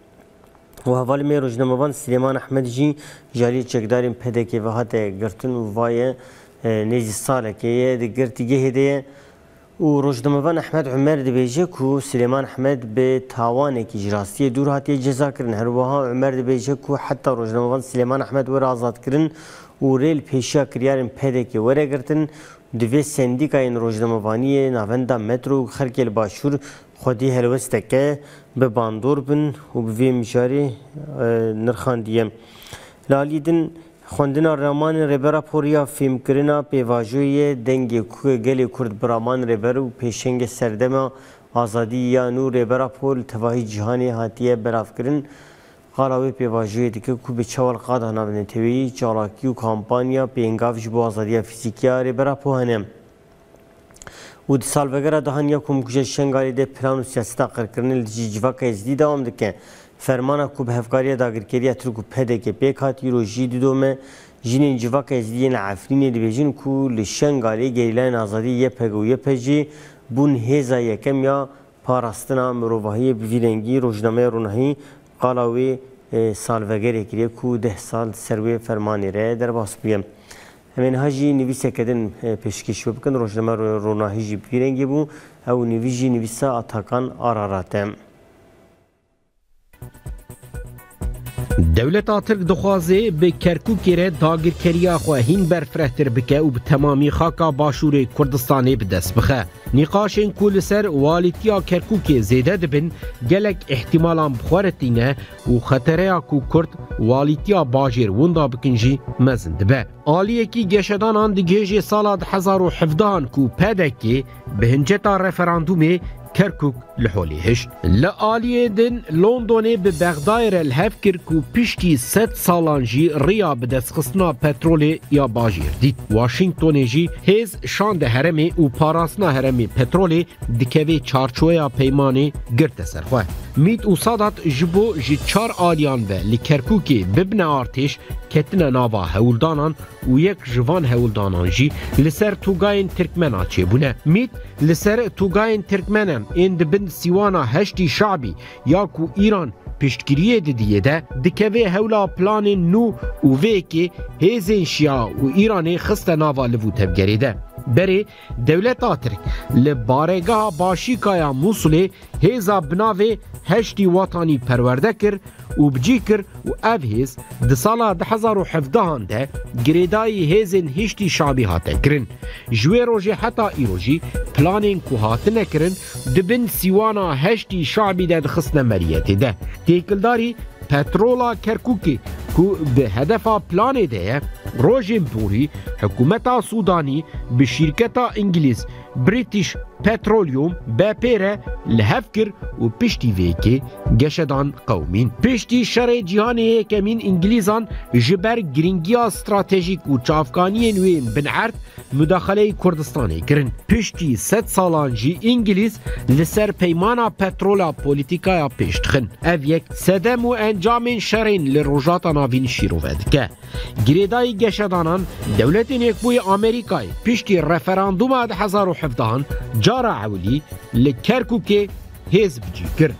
و حوالی می روزنامه‌وان سلیمان احمد جی جاری چکداریم پدک و هات گرتن و وای نیزی ساله که دگرتی گهده و روزنامه‌وان احمد عمر دبیجه کو سلیمان احمد به تاوان کی جراستی دور هاتی جزا کرن هر وها عمر دبیجه کو حتی روزنامه‌وان سلیمان احمد ور آزاد کرن و ریل پیشا کریارن پدک وره گرتن دوی سندیکای روزنامه‌وانی ناوندا مترو خرکل باشور خودی هلوسته که به باندور بن و به مشاری نرخاندیم لالیدن خوندن رمان ربرا پوریا فیلم کرنا پیواجوی دنگ گلی کرد برامان ربر و پیشنگ سردما آزادی یا نور ربرا پول تواهی جهانی هاتیه براف کرن قالاوی پیواجوی دیگه کو به چوال قاده نابن توی چالاکی و کامپانیا پینگافش با آزادی فیزیکیا ربرا پوهنم و دی سال وگره دهانیا کمکوچه شنگالی ده پلان و سیاستا قرکرنل جیجواک ازدی دوام دکه فرمانا کو به هفکاری داگرکری اترکو پده که پیک هاتی رو جیدی دومه جینین جواک ازدی نعفرینی دی بیجین کو لشنگالی گیلین آزادی یه پگو یه پجی بون هیزا یکم یا پاراستنا مروواهی بویرنگی روزنامه رونهی قالاوی سال وگره کریه کو 10 سال سروی فرمانی ره در باس بیم همین هاجی نویسه کدن پیشکش بکن روزنامه رونهی جی بویرنگی بو او نویجی نویسا اتاکان آراراته دولت ترک دخوازه به کرکوکی را داگرکریا خواهین برفرهتر بکه و به تمامی خاکا باشور کردستانی بدست بخه. نقاشین کل سر والیتیا کرکوکی زیده دبن گلک احتمالان بخورتینه و خطره کو کرد والیتیا باجر وندا بکنجی مزند به. آلیه کی گشدان آن دیگه سال 2017 کو پدکی به هنجتا رفراندومه کرکوک لحولیهش لآلیه دن لندن به بغداد الهف کرکو پیشتی 100 سالان جی ریا به دست خصنا پترول یا باجیر دید واشنگتن جی هز شاند هرمی و پاراسنا هرمی پترول دکوی چارچویا پیمانی گرت سرخواه میت و صادت جبو جی 4 آلیان به لکرکوکی ببن آرتش کتن ناوا هولدانان و یک جوان هولدانان جی لسر توگاین ترکمنا چه بونه میت لسر توگاین ترکمنن این دبن سیوانا هشتی شعبی یا کو ایران پشتگیریه دیده ده دکوه هولا پلان نو و ویکی هیزین شیا و ایرانی خست ناوا لفو تبگری ده بری دولت آترک لبارگاه باشیکایا موسولی هیزا بناوه هشتی وطانی پرورده کر و بجی کر و او هیز ده سالا 2017 ده گریدای هیزین هشتی شعبی هاته کرن جوی روژی حتی ایروژی پلانین که هاته نکرن دبن سیوانا هشتی شعبی ده خصن مریتی ده تیکلداری پترولا کرکوکی که به هدف پلان ده روژین پوری حکومت سودانی به شرکت انگلیس بریتیش پترولیوم بپیره لهفکر و پشتی ویکی گشدان قومین پشتی شر جهانی کمین انگلیزان جبر گرینگیا استراتژیک و چافکانی نوین بنعرد مداخله کردستانی کرن پشتی 100 سالان جی انگلیس لسر پیمانا پترولا پولیتیکایا پشتخن او یک صدم و انجام شرین لروجاتا ناوین شیروود که گریدای گشدانان دولت نیکبوی آمریکای پشتی رفراندوم 2017 جارا عولی لکرکوکی هیز بجی کرد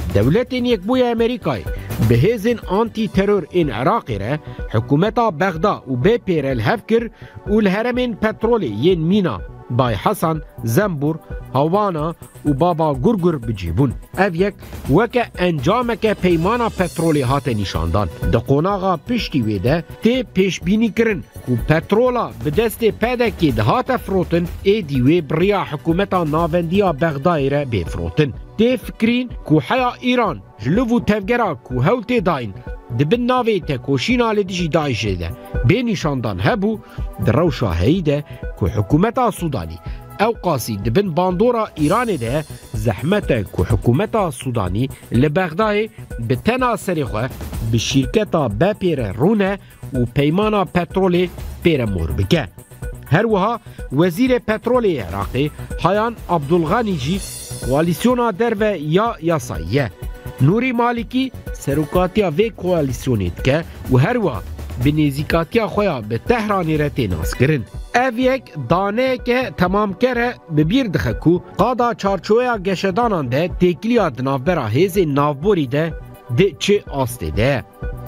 دولتین یکبوی امریکای به هیزن آنتی ترور این عراقی را حکومتا بغدا و به پیرل هفکر و الهرمین پترولی ین مینا بای حسن زنبور هوانا و بابا گرگر بجیبون او یک وکه انجامک پیمانا پترولی هات نشاندان ده قوناغا پشتی ویده تی پیش بینی کرن که پترولا به دست پدکی ده هات فروتن ای دیوی بریا حکومتا ناوندیا بغدای را بفروتن تی فکرین که حیا ایران جلو تفگرا که هولتی داین دبن ناوی تکوشینا لدیجی دایشه ده به نشاندان هبو در روشا هیده که حکومتا سودانی او قاسی دبن باندورا ایران ده زحمت که حکومتا سودانی لبغدای به تنا سریخه به شرکتا بپیر رونه و پیمانا پترول پیر مور بکه هر وها وزیر پترول عراقی حیان عبدالغنی جی کوالیسیونا درو یا یاساییه نوری مالکی سروکاتیا وی کوالیسیونیت که و هر وها به نزیکاتیا خویا به تهرانی را تیناس کرن او یک دانه که تمام کره ببیر دخه کو قادا چارچویا گشدانان ده تکلیا دنافبرا هیز نافبوری ده چه آسته ده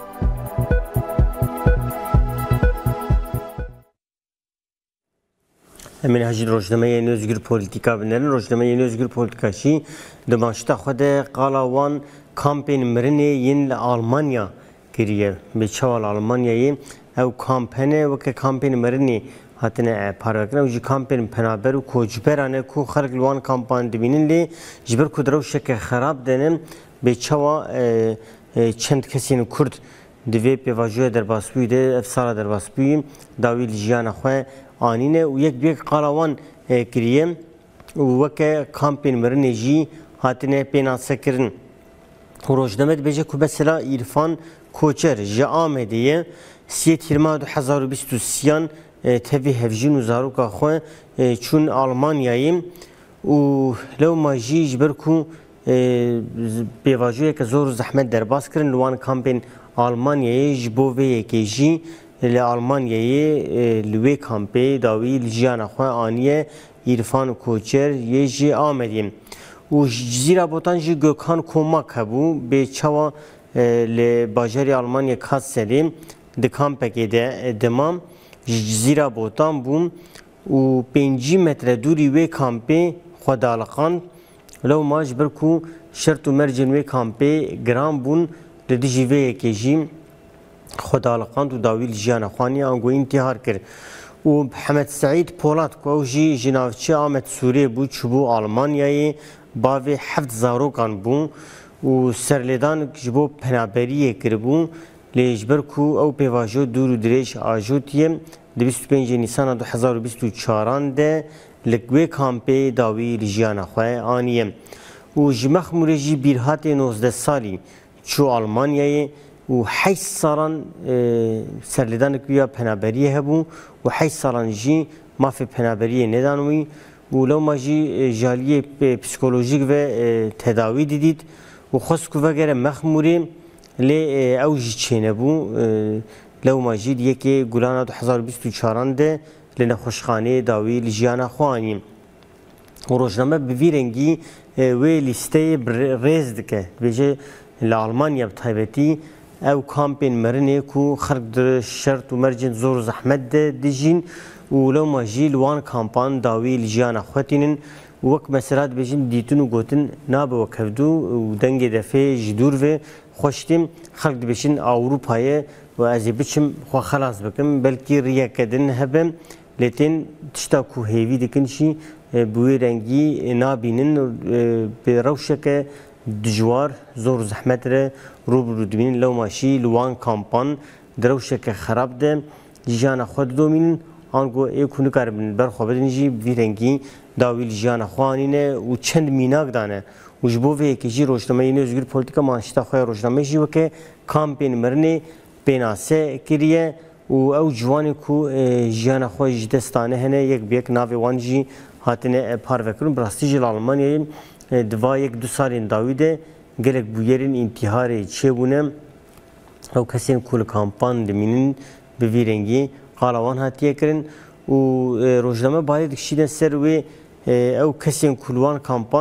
امین هجی روزنامه یعنی özgür politika بنرن روزنامه یعنی özgür politika شی دماشتا خود قالاوان کامپین مرنی ین آلمانیا کریه به چوال آلمانیایی او کامپینه و که کامپین مرنی هاتنه پارکنه و جی کامپین پنابر و کوچبرانه کو خلق لوان کامپان دبینن لی جبر کدرو شک خراب دنم به چوا چند کسین کرد دوی پیواجوی در باسپوی ده افسار در باسپوی داویل جیان خواه آنینه و یک بیک قالاوان کریه و که کامپین مرنی جی هاتنه پیناسه کرن و روزنامه بیجه که مثلا عرفان کوچر جا آمدیه 2023 تبی هفجین و زاروکا خواه چون آلمانیایی و لو ماجی جبر کو بیواجوی که زور زحمت در باز کرن لوان کامپین آلمانیایی جبوه که جی لآلمانیایی لوی کامپی داوی لجیان خواه آنیه عرفان کوچر یه جی آمدیم و زیرا بوتان جی گوکان کمک هبو به چوا لباجری آلمانیا کات سلیم د کامپکی ده دمام زیرا بوتان بوم و 5 متر دوری وی کامپی خدالقان لو ماج برکو شرط و مرجن وی کامپی گرام بون لدیجی وی کجیم خدالقان و داویل جیان خوانی آنگو انتحار کرد و محمد سعید پولاد کو جی جناوچه آمد سوریه بو چبو آلمانیایی باوی 7 زاروکان بون و سرلیدان جبو پنابریه کربون لیجبر کو او پیواجو دور و دریش آجوتیم 25 نیسان 2024 ده لگوی کامپی داوی لجیان خواه آنیم و جمخ مرجی بیرهات 19 سالی چو آلمانیای و 8 سالان سرلیدان کویا پنابریه هبون و 8 سالان جی مافی پنابریه ندانوی و لو ما جی جالیه پسیکولوژیک و تداوی دیدید و خواست که وگره مخموری لی او جی چینه بو لو ما جی دیگه که گلان 2024 ده لنخوشخانه داوی لجیان خوانیم و روزنامه بویرنگی و لیسته ریز دکه بیجه لآلمانیا بطایبتی او کامپین مرنه کو خرق در شرط و مرجن زور زحمت ده دیجین ولو ما جی لوان کامپان داوی لجیان خواتینن وک مسرات بیشین دیتون و گوتن ناب و کفدو و دنگ دفعه جدور و خوشتیم خلق بیشین اروپای و از بیشم خو خلاص بکم بلکی ریا کدن هبم لیتن تشتا کو هیوی دکنشی بوی رنگی نابینن به روشک دجوار زور زحمت رو دبین لو ماشی لوان کامپان دروشک خراب ده جیان خود دومین آنگو ایکونی کار بن برخو بدنجی ویرنگی داویل جیان خوانینه و چند میناک دانه و جبوه که جی روزنامه این özgür politika مانشتا خواه روزنامه جی وکه کامپین مرنه پیناسه کریه و او جوانی کو جیان خواه جدستانه هنه یک بیک ناوی وانجی هاتنه پاروکرون براستی جل آلمانیایی دوا یک 2 سالین داویده گلک بویرین انتحاری چه بونه او کسین کول کامپان دمینین به ویرنگی قالاوان هاتیه کرن و روزنامه باید کشیدن سر و او کسین کولوان کامپان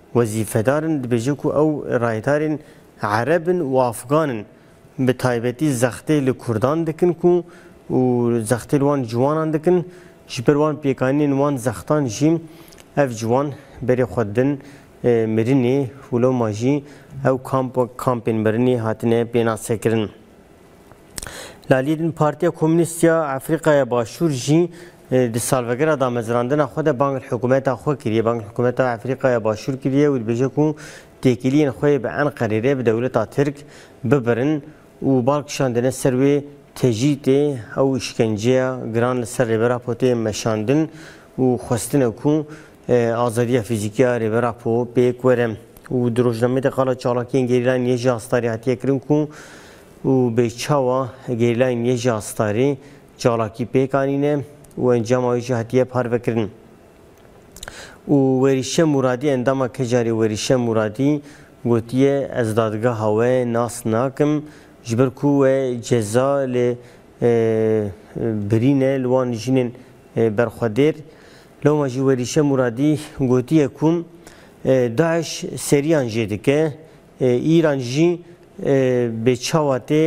وظیفه‌دارن دبیجه کو او رایدارن عربن و افغانن به تایبەتی زەختەی لە کوردان دکن کو و زەختەی وان جوانان دکن جبر وان پێکانین وان زەختان جیم ev ciwan berê xwe din mirinê hûloma jî ew kampên mirinê hatine pênasekirin. Lalî din Partiya Komûnîst ya Efrîqaya Başûr jî di salvegera damezrandina xwe de bang hikûmeta xwe kiriye, bang hikûmeta Efrîqaya Başûr kiriye û dibêje ku têkiliyên xwe bi Enqerê re bi dewleta Tirk bibirin û balkişandine ser wê tejîtê ew işkenceya giran li ser rêbera potê meşandin û xwestine ku azadiya fîzîkiya rêbera po pêk were û di rojnamê de qala çalakiyên gerîlayên yê jî astarî hatiye kirin ku û bêçawa gerîlayên yê jî astarî çalakî pêk anîne û encama wê jî hatiye parvekirin. û Werîşe Muradî endama kecarê Werîşe Muradî gotiye ez dadgeha we nas nakim ji ber ku we ceza lê birîne li wan jînên berxwedêr. Lewma jî Werîşe Muradî gotiye ku Daeş seriyan jê dike, İran jî bêçawa tê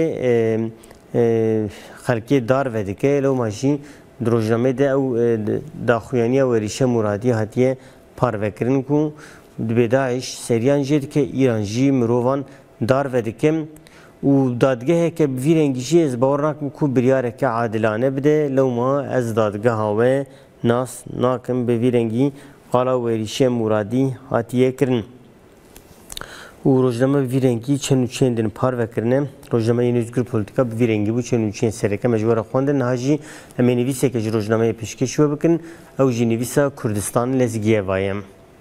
xelkê dar vedike. Lewma jî di rojnamê de ew daxuyaniya Werîşe Muradî hatiye parvekirin ku dibê Daeş seriyan jê dike, İran jî mirovan dar vedike û dadgeheke bi vî rengî jî ez bawer nakim ku biryareke adilane bide. Lewma ez dadgeha we nas nakim bi vî rengî qala Werîşe Muradî hatiye kirin. û rojname bi vî rengî çend û çên din parvekirine. Rojnameyên Özgür Polîtika bi vî rengî bû çend û çên sereke me ji we re xwendin. Niha jî em ê nivîseke ji rojnameyê pêşkêş we bikin. Ew jî nivîsa Kurdistanê Lezgiyeva ye.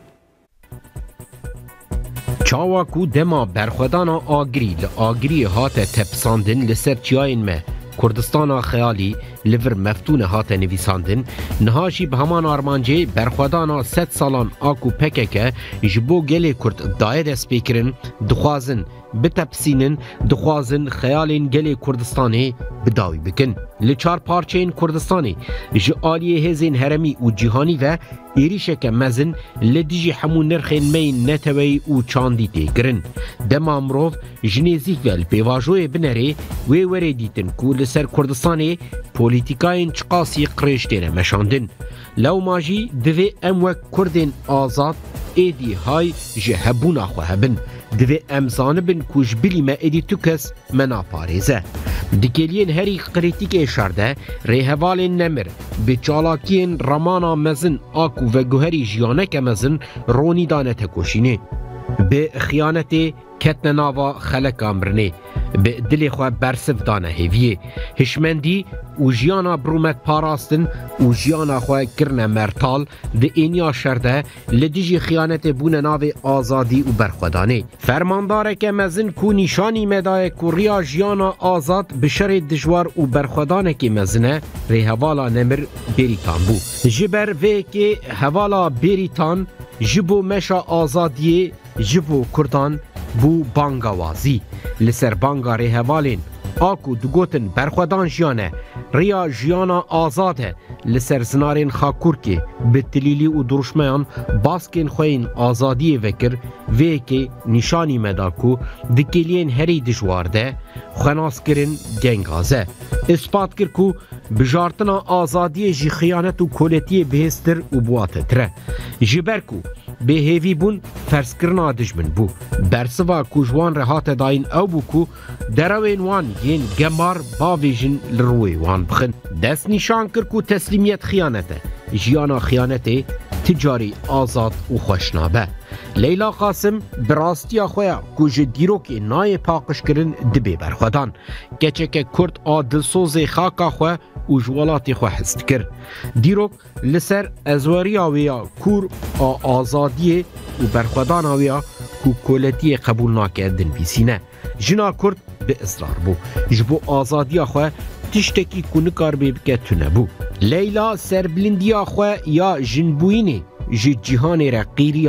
Çawa ku dema berxwedana agirî li agiriyê hate tepsandin li ser çiyayên me Kurdistana xeyalî li vir meftûne hate nivîsandin, niha jî bi heman armancê berxwedana 100 salan a ku PKK ji bo gelê Kurd dayê dest pêkirin, dixwazin bitepsînin, dixwazin xeyalên gelê Kurdistanê bidawî bikin. Li çar parçeyên Kurdistanê ji aliyê hêzên heremî û cîhanî ve êrişeke mezin li dijî hemû nirxên meyên neteweyî û çandî tê kirin. Dema mirov ji nêzik ve li pêvajoyê binerê wê werê dîtin ku li ser Kurdistanê polîtîkayên çiqasî qirêj têne meşandin. Lewma jî divê em wek Kurdên azad êdî hay ji hebûna xwe hebin. Divê em zanibin ku ji bilî me êdî tu kes me naparêze. Dikêliyên herî qirêtîkê şer de rêhevalên nemir bi çalakiyên ramana mezin a ku veguherî jiyaneke mezin ronî dane tekoşînê. Bi xiyanetê ketne nava xeleka mirinê. Bi dilê xwe bersiv dane hêviyê. Hişmendî û jiyana birûmet parastin û jiyana xwe kirine mertal di êniya şer de li dijî xiyanetê bûne navê azadî û berxwedanê. Fermandareke mezin ku nîşanî me daye ku riya jiyana azad bi şerê dijwar û berxwedanekê mezin e, rêhevala nemir Bêrîtan bû. Ji ber vêyekê hevala Bêrîtan ji bo meşa azadiyê ji bo Kurdan bû banga wazî. Li ser banga rêhevalên a ku digotin berxwedan jiyane, riya jiyana azad e li ser zinarên Xakurkê bi tilîlî û duruşmeyan baskên xwe yên azadiyê vekir, vêyekê nîşanî me da ku dikêliyên herî dijwar de xwenaskirin gengaze. İspat kir ku bijartina azadiyê jî xiyanet û koletiyê bihêztir û buwatetir e. Ji ber ku bêhêvî bûn ferskirina dijmin bû. Bersiva ku ji wan re hate dayîn ew bû ku derewên wan yên gemar bavê jin li rûyê wan bixin. Dest nîşan kir ku teslîmiyet xiyanet e. Jiyana xiyanetê ticarî azad û xweşnabe. Leyla Qasim bi rastiya xwe ya ku ji dîrokê nayê paqijkirin dibe berxwedan. Keçeke Kurd a dilsozê xaka xwe û ji welatê xwe hez dikir. Dîrok li ser ezweriya wê ya kûr a azadiyê û berxwedana wê ya ku koletiyê qebûl nake dinivîsîne. Jina Kurd bi ısrar bû. Ji bo azadiya xwe tiştekî ku nikarbê bike tune bû. Leyla serbilindiya xwe ya jinbûyînê ji cîhanê re qîriya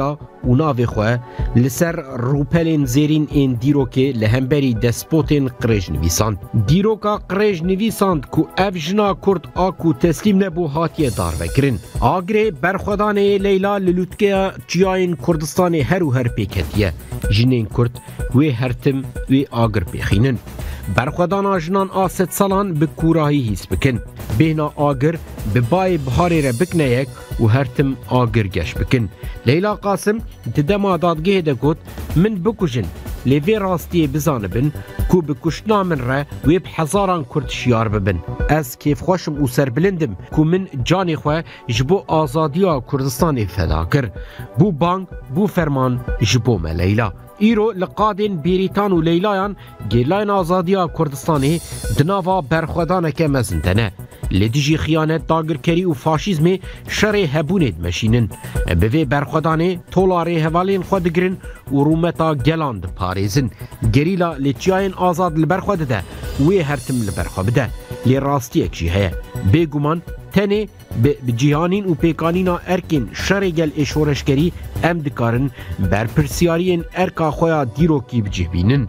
و navê xwe li ser rûpelên zêrîn ên dîrokê li hemberî despotên qirêj nivîsand. Dîroka qirêj nivîsand ku ev jina Kurd a ku teslîm nebû hatiye darvekirin. Agirê berxwedanê Leyla li lûtkeya Çiyayên Kurdistanê her û her pêketiye. Jinên Kurd wê hertim wê agir pêxînin. Berxwedana jinan a sed salan bi kurahî hîs bikin. Bêhna agir bi bayê biharê re bikneyek û hertim agir geş bikin. Leyla Qasım di dema dadgehê de got min bikujin lê vê rastiyê bizanibin ku bi kuştina min re wê bi hezaran Kurd şiyar bibin. Ez kêfxweşim û serbilindim ku min canê xwe ji bo azadiya Kurdistanê feda kir. Bû bang, bû ferman ji bo me Leyla. îro li qadên Bêrîtan û Leylayan gêrlayên azadiya Kurdistanê di nava berxwedaneke mezin de ne. Lê dijî xiyanet, dagirkerî û faşîzmê şerê hebûnê dimeşînin. Bi vê berxwedanê tola rêhevalên xwe digirin û rûmeta gelan diparêzin. Gerîla lê çiyayên azad li ber xwe dide, wê hertim li ber xwe bide. Lê rastiyek jî heye. Bêguman tenê bi cîhanîn û pêkanîna erkên şerê gel êşoreşkerî em dikarin berpirsiyariyên erka xwe ya dîrokî bicihbînin.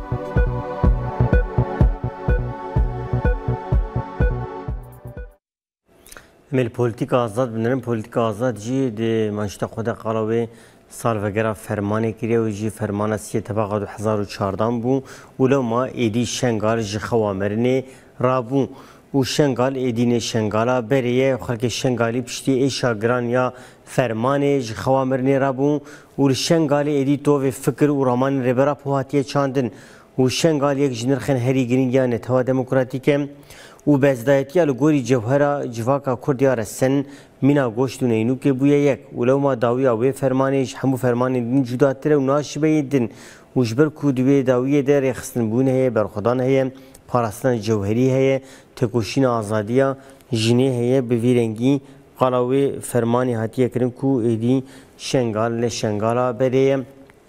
Mel politika azad binirin politika azad jî di manşeta xwe de qala wê salvegera fermanê kiriye û jî fermana siyê tebaqa 2014 bû û lewma êdî şengal ji xewa Merînê rabû û şengal êdînê şengala berê ye xelkê şengalî piştî êşa giran ya fermanê ji xewa Merînê rabû û li şengalê êdî tovê fikir û ramanên rêbera po hatiye çandin û şengal yek ji nirxên herî giring ya Netewên Demokratîk e û bezdayetiya li gorî cewhera civaka Kurdiya re sen mîna goşt û neynûkê bûye yek û lewma dawiya wê fermanê ji hemû fermanên din cudatir e û naşibeyê din û ji ber ku di wê dawiyê de rêxistinbûn heye, berxwedan heye, parastina cewherî heye, têkoşîna azadiya jinê heye bi vî rengî qala wê fermanê hatiye kirin ku êdî şengal li şengala berê ye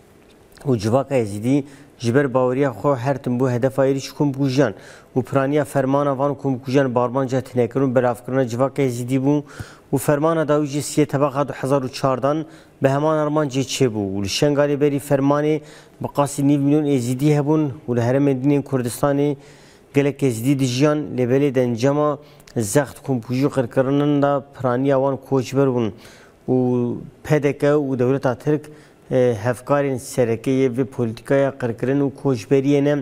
û civaka Êzîdî ji ber baweriya xwe her tim bû hedefa êrîş komkujan û piraniya fermana van komkujan barmanca tînekirin û belavkirina civaka Êzîdî bû û fermana dawî jî siyê tebaqa 2014 bi heman armancê çêbû û li şengalê berî fermanê bi qasî 9 milyon Êzîdî hebûn û li herêmên dînên Kurdistanê gelek Êzîdî dijiyan lêbelê de encama zext kompûjî û qirkirinin da piraniya wan koçber bûn û PDK û dewleta Tirk hevkarên serekeyê vê polîtikaya qirkirin û koçberiyê ne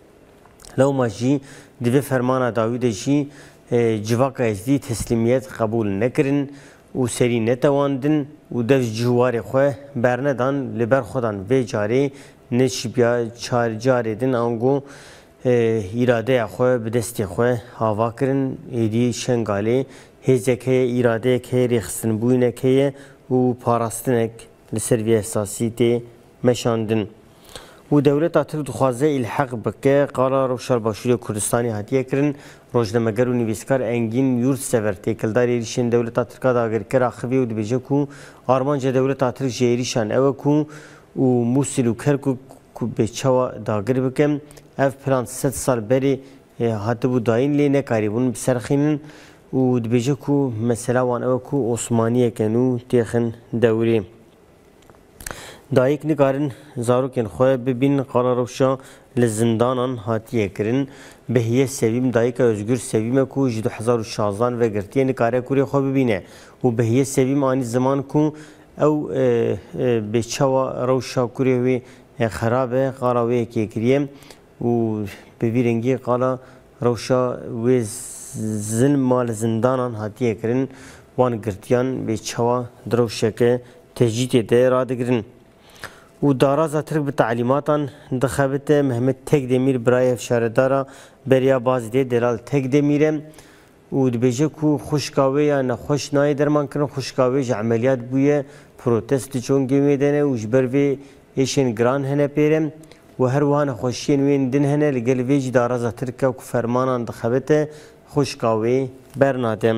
lewma jî di vê fermana dawî de jî civaka Êzîdî teslîmiyet qebûl nekirin û serî netewandin û dev ji cihwarê xwe bernedan li ber xwedan vê carê neşibiya carê din ango îradeya xwe bi destê xwe hava kirin êdî şengalê hêzek heye îradeyek heye rêxistinbûyînek heye û parastinek li ser vê esasî tê meşandin û dewleta Tirk dixwaze îlheq bike qala Rewşa Başûrê Kurdistanê hatiye kirin rojnameger û nivîskar Engîn Yurtsever têkildarê êrişên dewleta Tirka dagirkera xivê û dibêje ku armanca dewleta Tirk ji êrişan ew e ku û Mûsil û Kerkûk bêçawa dagir bikin ev plan 7 sal berê hatibû dayîn lê nekarîbûn biserxînin û dibêje ku mesela wan ew e ku Osmaniyeke nû têxin dewrê. Dayîk nikarin zarokên xwe bibînin qala Rewşa li zindanan hatiye kirin Behiye Sevîm dayîka Özgür Sevîm e ku ji 2016 vegirtiye nikare kurê xwe bibîne û Behiye Sevîm anî ziman ku ew bêçawa Rewşa kurê wê xerab e qala wê yekê kiriye û bi vî rengî qala Rewşa wê zilma li zindanan hatiye kirin wan girtiyan bêçawa di rewşeke tecîtê de radigirin. û daraza Tirk bi teعlîmatan dixebite Mehmet Tekdemîr birayê hevşaredara beriya Bazidê Delal Tekdemîr e û dibêje ku xuşka wê ya nexweş nayê dermankirin xuşka wê ji emeliyat bûye protest çongê wê de ne û ji ber vê êşên giran hene pêre û her wiha nexweşiyên wên din hene li gel vê jî daraza Tirk e ku fermanan dixebite xuşka wê bernade.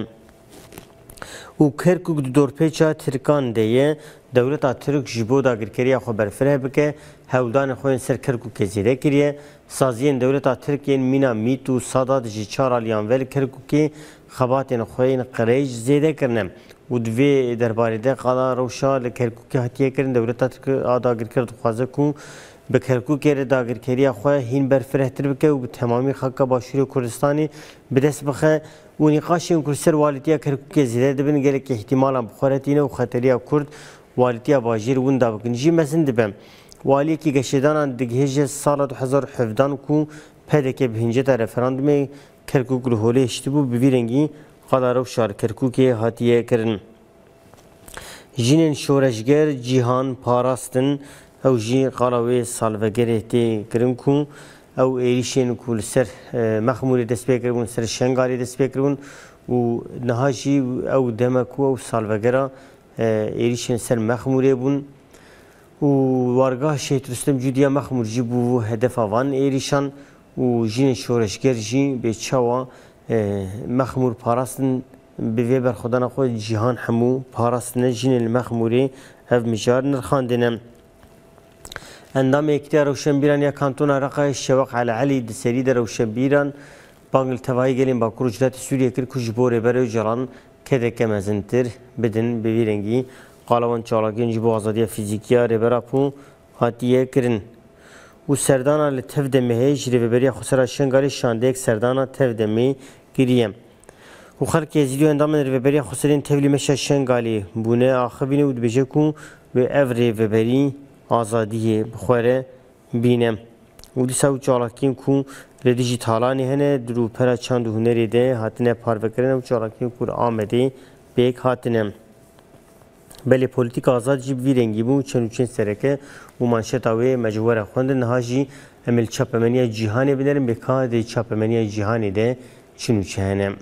û Kerkûk di dorpêça Tirkan de ye dewleta Tirk ji bo dagirkeriya xwe berfireh bike hewldanê xwe yên ser Kerkûkê zêde kiriye saziyên dewleta Tirk yên mîna Mît û Sadat ji 4 aliyan vel Kerkûkê xebatên xwe yên qirêj zêde kirine و دوی درباره ده قالا روشا لکرکوک هاتیه کرن دولتا ترک آداگر کرد خوازه کن به کرکوک داگر کری خواه هین برفرهتر بکه و به تمامی خاکا باشوری کردستانی به دست بخه و نقاشی اون کرسر والدیا کرکوک زیده دبن گلک احتمالا بخورتینه و خطریا کرد والدیا باجیر وندا بکن جی مزن دبم والی کی گشتان دگهج سال 2017 کو پدک به هنجه رفراندوم کرکوک لهوله اشتبو ببیرنگی قدر و شار کرکوک هاتیه کرن جنین شورشگر جیهان پاراستن او جی قلاوی سالوگره تی کرن کو او ایریشین کول سر مخموری دست بکرون سر شنگاری دست بکرون و نهاجی او دمکو او سالوگره ایریشین سر مخموری بون و وارگاه شهید رستم جودیا مخمور جی بو هدف آوان ایریشان و جین شورشگر جی به چوا مخمور پاراستن به وی برخودان خود جهان همو پاراستن جین المخموری اف مجار نرخاندنم اندام اکتیار روشنبیران یا کانتون عراق شوق على علی دسری در روشنبیران بانگل توایی گلیم با کروجدات سوریه کر کش بوره برای جران که کمزنتر بدن بویرنگی قالوان چالاکین جبو آزادی فیزیکیا ربرا پو هاتیه کرن و سردانا لتف دمهیج ریبریا خسرا شنگاری شانده یک سردانا تف دمه گریم و خلق ازیلیو اندامن ریبریا خسرین تفلی مشا شنگالی بونه آخبینه و دبیجه کن و او ریبری آزادی بخوره بینم و دیسا و چالاکین کن لدیجیتالانی هنه درو پرا چند هنری ده هاتنه پاروکرن و چالاکین کور آمده بیک هاتنه بله پولیتیک آزاد جی ویرنگی بو چنوچن سرکه و منشط اوی مجبور خوند نهاجی عمل چاپمنی جهانی بنرم بکا ده چاپمنی جهانی ده چنوچنم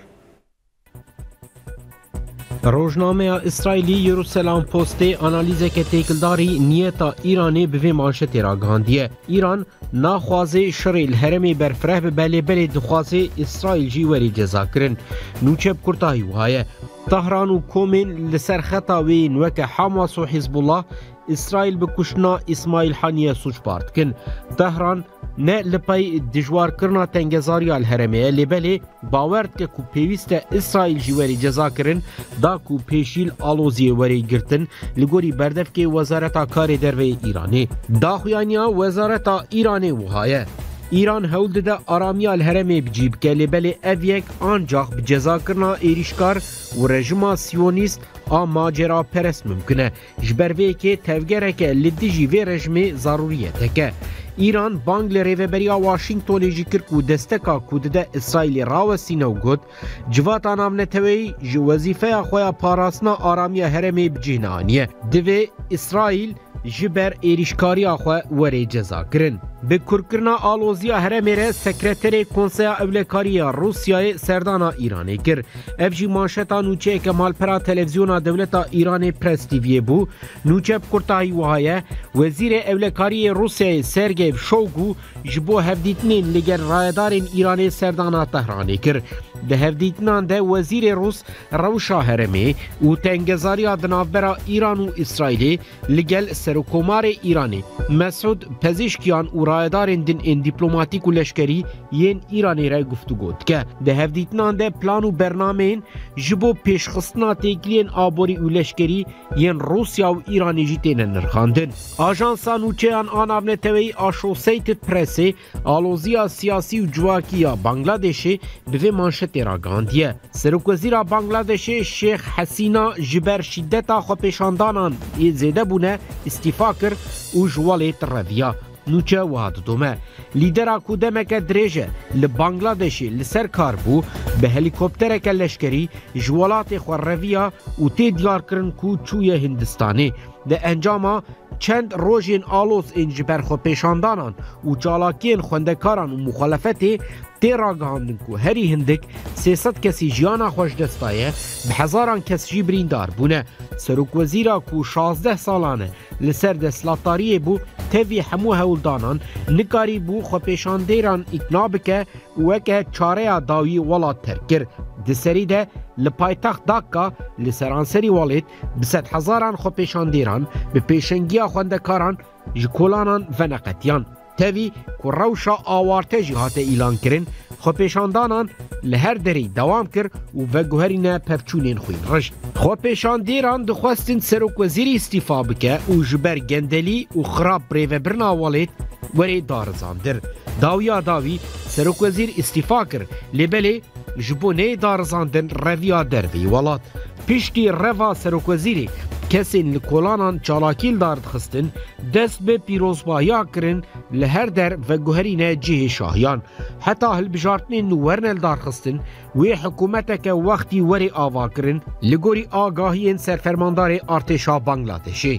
روزنامه اسرائیلی یروسلام پوستی آنالیزه که تکلداری نیتا ایرانی به منشط را گاندیه ایران ناخوازه شریل هرمی برفره به بلی دخوازه اسرائیل جی وری جزا کرن نوچه بکرتاهی وهایه طهران و کومن لسر خطاوی نوک حماس و حزب الله اسرائیل بکشنا اسماعیل حانیه سوچ پارت کن طهران نه لپای دجوار کرنا تنگزاری الهرمه لبلی باورد که کو پیوست اسرائیل جوری جزا کرن دا کو پیشیل آلوزی وری گرتن لگوری بردف که وزارت کار دروی ایرانی دا خویانیا وزارت ایرانی وهایه ایران هول ده آرامی الهرمه بجیب که لبلی اویک آنجاق بجزا کرنا ایریشکار و رژیم سیونیست ماجرا پرست ممکنه جبروی که تفگره که لدیجی و رژیم ضروریته که ایران بانگ لریوبریا واشنگتن جی کرد و دستکا کود ده اسرائیل راوستینه و گود جواتان امنتوی وظیفه خویا پاراسنا آرامی هرمی بجینانیه دوی اسرائیل جبر ایریشکاری آخوا وری جزا کرن به کرکرنا آلوزیا هرمیره سکرتری کنسیا اولکاری روسیای سردانا ایرانی کر اف جی مانشتا نوچه کمال پرا تلویزیونا دولتا ایرانی پرس تیویه بو نوچه بکرتاهی وهایه وزیر اولکاری روسیای سرگی شوگو جبو هفدیتنین لگر رایدارین ایرانی سردانا تهرانی کر ده هفدیتنان ده وزیر روس روشا هرمی و تنگزاری دنافبرا ایران و اسرائیلی لگل سرکومار ایرانی مسعود پزشکیان و رایدارین دن این دیپلوماتیک و لشکری ین ایرانی را گفتگود که ده هفدیتنان ده پلان و برنامه جبو پیشخستنا تیکلین آبوری و لشکری ین روسیا و ایرانی جیتین نرخاندن آژانسا نوچهان آنابن توی آشوسیت پرسی آلوزیا سیاسی و جواکیا بانگلادشی به منشط را گاندیه سرک وزیر بانگلادش شیخ حسینا جبر شدتا خو پیشاندانان زیده بونه استیفا کر و جوالیت رویا نوچه واد دومه لیدرا کودمک دریجه لبانگلادشی لسر کار بو به هلیکوپتر که لشکری جوالات خورویا و تی دیار کرن کو چوی هندستانی ده انجاما چند روژین آلوز انج برخو پیشاندانان و چالاکین خوندکاران و مخالفتی تیرا گاندن کو هری هندک 300 کسی جیانا خوش دستایه به هزاران کس جی بریندار بونه سروک وزیرا کو 16 سالانه لسر دستلاتاریه بو تیوی همو هولدانان نکاری بو خو پیشاندیران اقنا بکه وکه چاره داوی ولات ترکر دسری ده لپایتخت داکا لسرانسری والید بسد هزاران خو پیشاندیران به پیشنگیا خوندکاران جکولانان و نقتیان تاوی که روشا آوارته جهات ایلان کرن خۆپێشاندانان li her derê dewam kir û veguherîne pevçûnên xwîn rij. Xwepêşandêran dixwestin Serokwezîrî îstîfa bike û ji ber gendelî û xirab rêvebirina Walêt werê darizandir. Dawiya dawî Serokwezîr îstîfa kir lêbelê ji bo nê darizandin reviya dervê welat. Piştî reva Serokwezîrê kesên li kolanan çalakîl dardixistin dest bi pîrozbahiya kirin li her der veguherîne cihê şahiyan. Heta hilbijartinên nû wernel darxistin wê hikûmeteke wextî werê ava kirin li gorî agahiyên serfermandarê Artêşa Bangladêşê.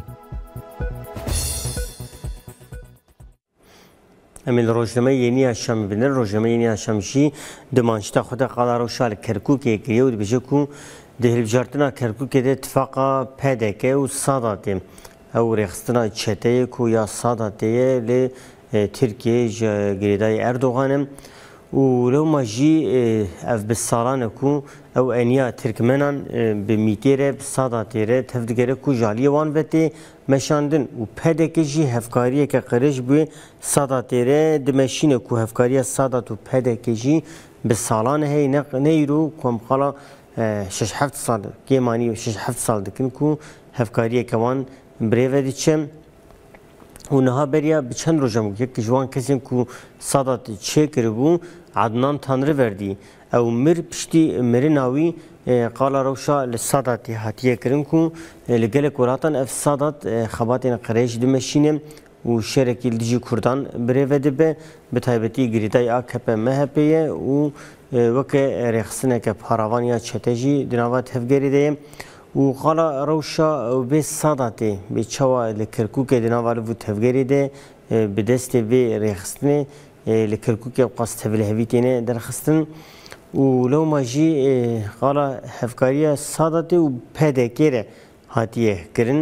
Em ê li rojnameyê yeniya Şamê binin. Rojnameyê yeniya Şam jî di manşeta xwe de qala rewşa li Kerkûkê kiriye û dibêje ku di hilbijartina Kerkûkê de itîfaqa PDK û Sadatê ew rêxistina çeteyê ku ya Sadatê ye li Tirkiye ji girêdayê Erdoganê û lewma jî ev bi salan e ku ew eniya Tirkmenan bi mîtê re bi Sadatê re tev digere ku ji aliyê wan ve tê meşandin û PDK jî hevkariyeke qirêj bi Sadatê re dimeşîne ku hevkariya Sadat û PDK jî bi salan heye ne îro ku em qala 6-7 sal gêmanî 6-7 sal dikin ku hevkariyeke wan birêve diçe û niha beriya bi çend rojam yek ji wan kesên ku Sadat çê kiribû Adnan Tanrıverdi ew mir piştî mirina wî qala rewşa li Sadatê hatiye kirin ku li gelek welatan ev Sadat xebatên qirêj dimeşîne û şerekî li dijî Kurdan birêve dibe bi taybetî girêdayê AKP MHP'ye û weke rêxistineke paravan ya çete jî di nava tevgerê de ye û qala rewşa bê Sadatê bê çawa li Kirkûkê di nava li vû tevgerê de bi destê vê rêxistinê li Kirkûkê qas tevlihevî têne derxistin û lewma jî qala hevkariya Sadatê û PDK re hatiye kirin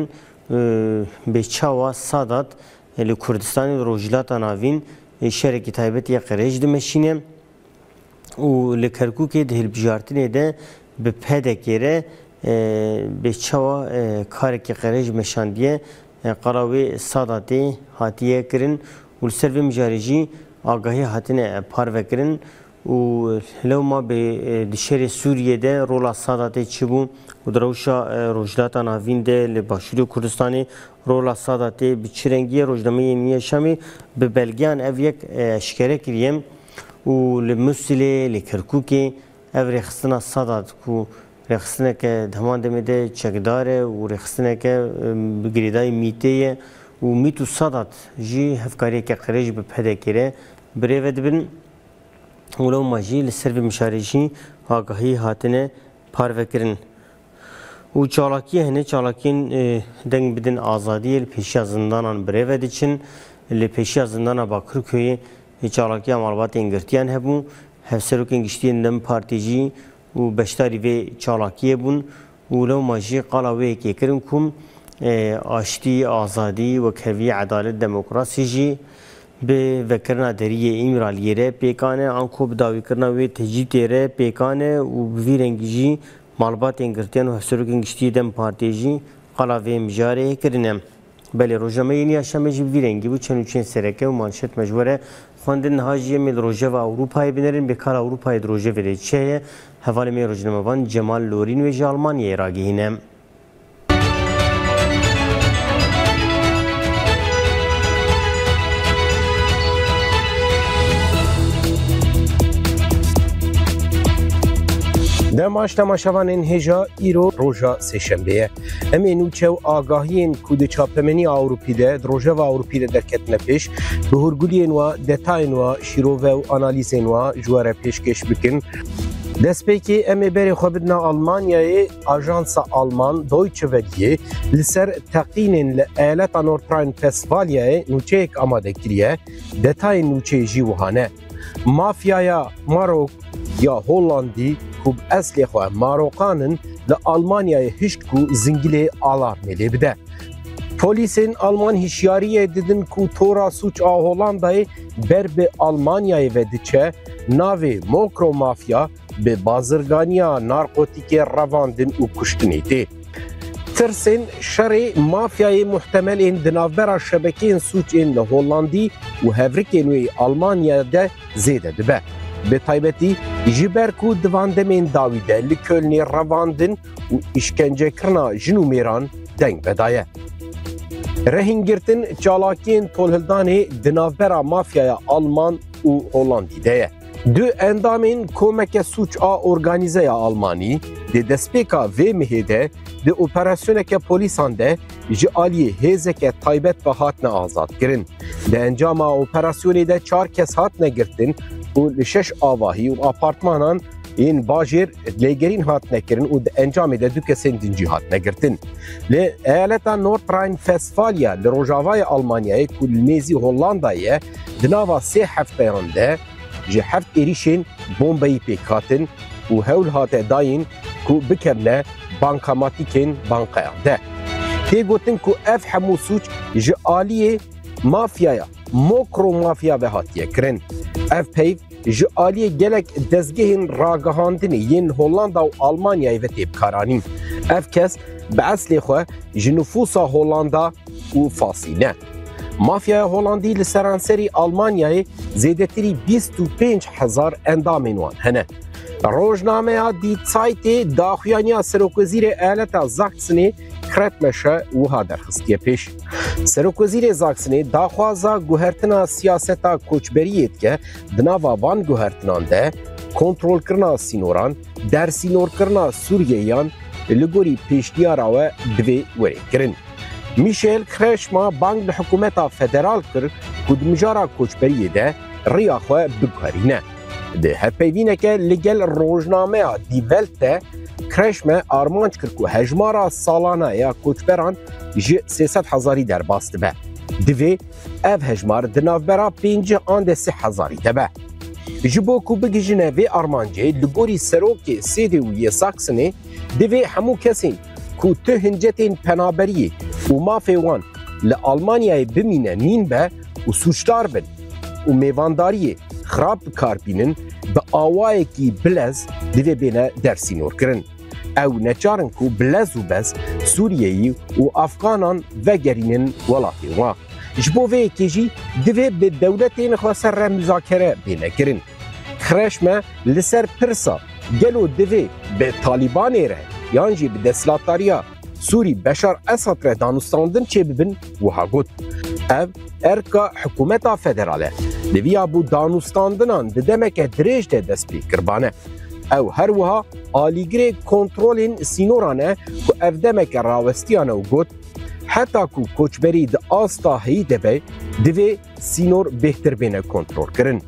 bê çawa Sadat li Kurdistanê rojhilata navîn şerekî taybetiye qirêj dimeşîne û li Kerkûkê di hilbijartinê de bi PDK re bê çawa karekî qirêj meşandiye qala wê Sadatê hatiye kirin û li ser vê mijarê jî agahî hatine parvekirin û lewma bi di şerê Sûriyê de rola Sadatê çibû û di rewşa rojhilata navîn de li Başûrê Kurdistanê rola Sadatê bi çi rengiye Rojnameyê Yeniya Şamê bi belgeyan ev yek eşkere kiriye û li Musilê li Kirkûkê ev rêxistina Sadat ku rêxistineke heman demê de çekdar e û rêxistineke bi girêdayê mîtê ye û mît û Sadat jî hevkariyeke qirêj bi PDK re birêve dibin û lewma jî li ser vê mişarê jî agahî hatine parvekirin. û çalakiyê hene çalakiyên deng bidin azadiyê li pêşiya zindanan birêve diçin li pêşiya zindana Bakırköyê çalakiya malbatên girtiyan hebû hevserokên giştiyên Dem Partî jî û beşdarî vê çalakiyê bûn û lewma jî qala wê yekê kirin ku aştî azadî wekhevî edalet demokrasî jî bi vekirina deriyê îmraliyê re pêkan e an ku bi dawîkirina wê tecîtê re pêkan e û bi vî rengî jî malbatên girtiyan û hevserokên giştiyê Dem Partî jî qala vê mijarê kirine. Belê Rojnameyê Yeniya Şamê jî bi vî rengî bû çend û çend sereke û manşet mecbure xwendin niha jî em ê li Rojeva Ewropayê binerin bêkara Ewropayê di rojevê de çi heye hevalê me rojnamevan Cemal Lorîn wê ji Almanyayê ragihîne. Demaş temaşevanên hêja îro roja sêşembe ye. Em ê nûçew agahiyên ku di çapemenî Ewropî de di rojeva Ewropî de derketine pêş bi hûrguliyên we detayên we şîrove û analîzên we ji we re pêşkêş bikin. Destpêkê em ê berê xwe bidina Almanyayê Ajansa Alman Deutsche Welle'yê li ser teqînên li Eyaleta Nordrhein-Westfalya'yê nûçeyek amade kiriye, detayên nûçeyê jî wiha ne. Mafyaya Marok ya Hollandî ku bi eslê xwe Marokanin li Almanyayê hişt ku zingilê alarmê lê bide. Polîsên Alman hişyariyê didin ku tora suç a Hollandayê ber bi Almanyayê ve diçe navê Mokro Mafya bi bazirganiya narkotîkê revandin û kuştinê tê. Tirsên şerê mafyayê muhtemelên di navbera şebekeyên suçên li Hollandî û hevrikên wê Almanya'da zêde dibe. به تایبەتی ji ber ku divandemên dawî de li Kölnê revandin û îşkencekirina jin û mêran deng vedaye. Rehîngirtin çalakiyên tolhildanê di navbera mafyaya Alman û Hollandî de ye. Du endamên komeke sûç a organîzeya Almanî di destpêka vê mihê de di operasyoneke polîsan de ji aliyê hêzeke taybet ve hatine azadkirin. Di encama operasyonê de 4 kes hatine girtin û li 6 avahî û apartmanan yên bajêr lêgerîn hatine kirin û di encamê de 2 kesên din jî hatine girtin. Li eyaleta North Rhine-Westphalia li Rojavayê Almanyayê ku li nêzî Hollandayê ye di nava 3 hefteyan de ji 7 êrişên bombeyî pêk hatin û hewl hate dayîn ku bikevne bankamatîkên bankayan de. Tê gotin ku ev hemû sûç ji aliyê mafyaya mokro mafya ve hatiye kirin. Ev peyv ji aliyê gelek dezgehên ragihandinê yên Hollanda û Almanyayê ve têbkaranîn. Ev kes bi eslê xwe ji nüfusa Hollanda û fasîne. Mafyaya Hollandî li seranserî Almanyayê zêdetirî 25,000 endamên wan hene. Rojnameya Die Zeitê daxuyaniya Serokwezîrê eyaleta Sachsenê Kretmeşe wiha derxistiye pêş. Serokwezîrê Sachsenê daxwaza guhertina siyaseta koçberiyê dike di nava van guhertinan de kontrolkirina sînoran, dersînorkirina Sûriyeyan li gorî pêşniyara we divê werê kirin. Michel Kretschmer bang li hikûmeta federal kir ku di mijara koçberiyê de rêya xwe biguherîne. Di hevpeyvîneke li gel rojnameya Die Welt de Kretschmer armanc kir ku hejmara salana ya koçberan ji 300,000 derbas dibe. Divê ev hejmar di navbera 5 an de 3,000 de be. Ji bo ku bigijine vê armancê li gorî serokê CDU-yê Sachsenê divê hemû kesên ku tu hincetên penaberiyê û mafê wan li Almanyayê bimîne nîn be û sûçdar bin û mêvandariyê xirab bikarbînin bi awayekî bilez divê bêne dersînorkirin. Ew neçarin ku bilez û bez Sûriyeyî û Afganan vegerînin welatê wan. Ji bo vê yekê jî divê bi dewletên xweser re müzakere bêne kirin. Kretschmer li ser pirsa gelo divê bi Talibanê re yan jî bi desthilatdariya Sûrî Beşar Esad re danûstandin çêbibin wiha got. Ev erka hikûmeta federal e. Diviya bû danûstandinan di demeke dirêj de dest pê kirbane. Ew her wiha alîgirê kontrolên sînoran e ku ev demeke rawestiyan ew got heta ku koçberî di asta heyî de be divê sînor bêhtir bêne kontrol kirin.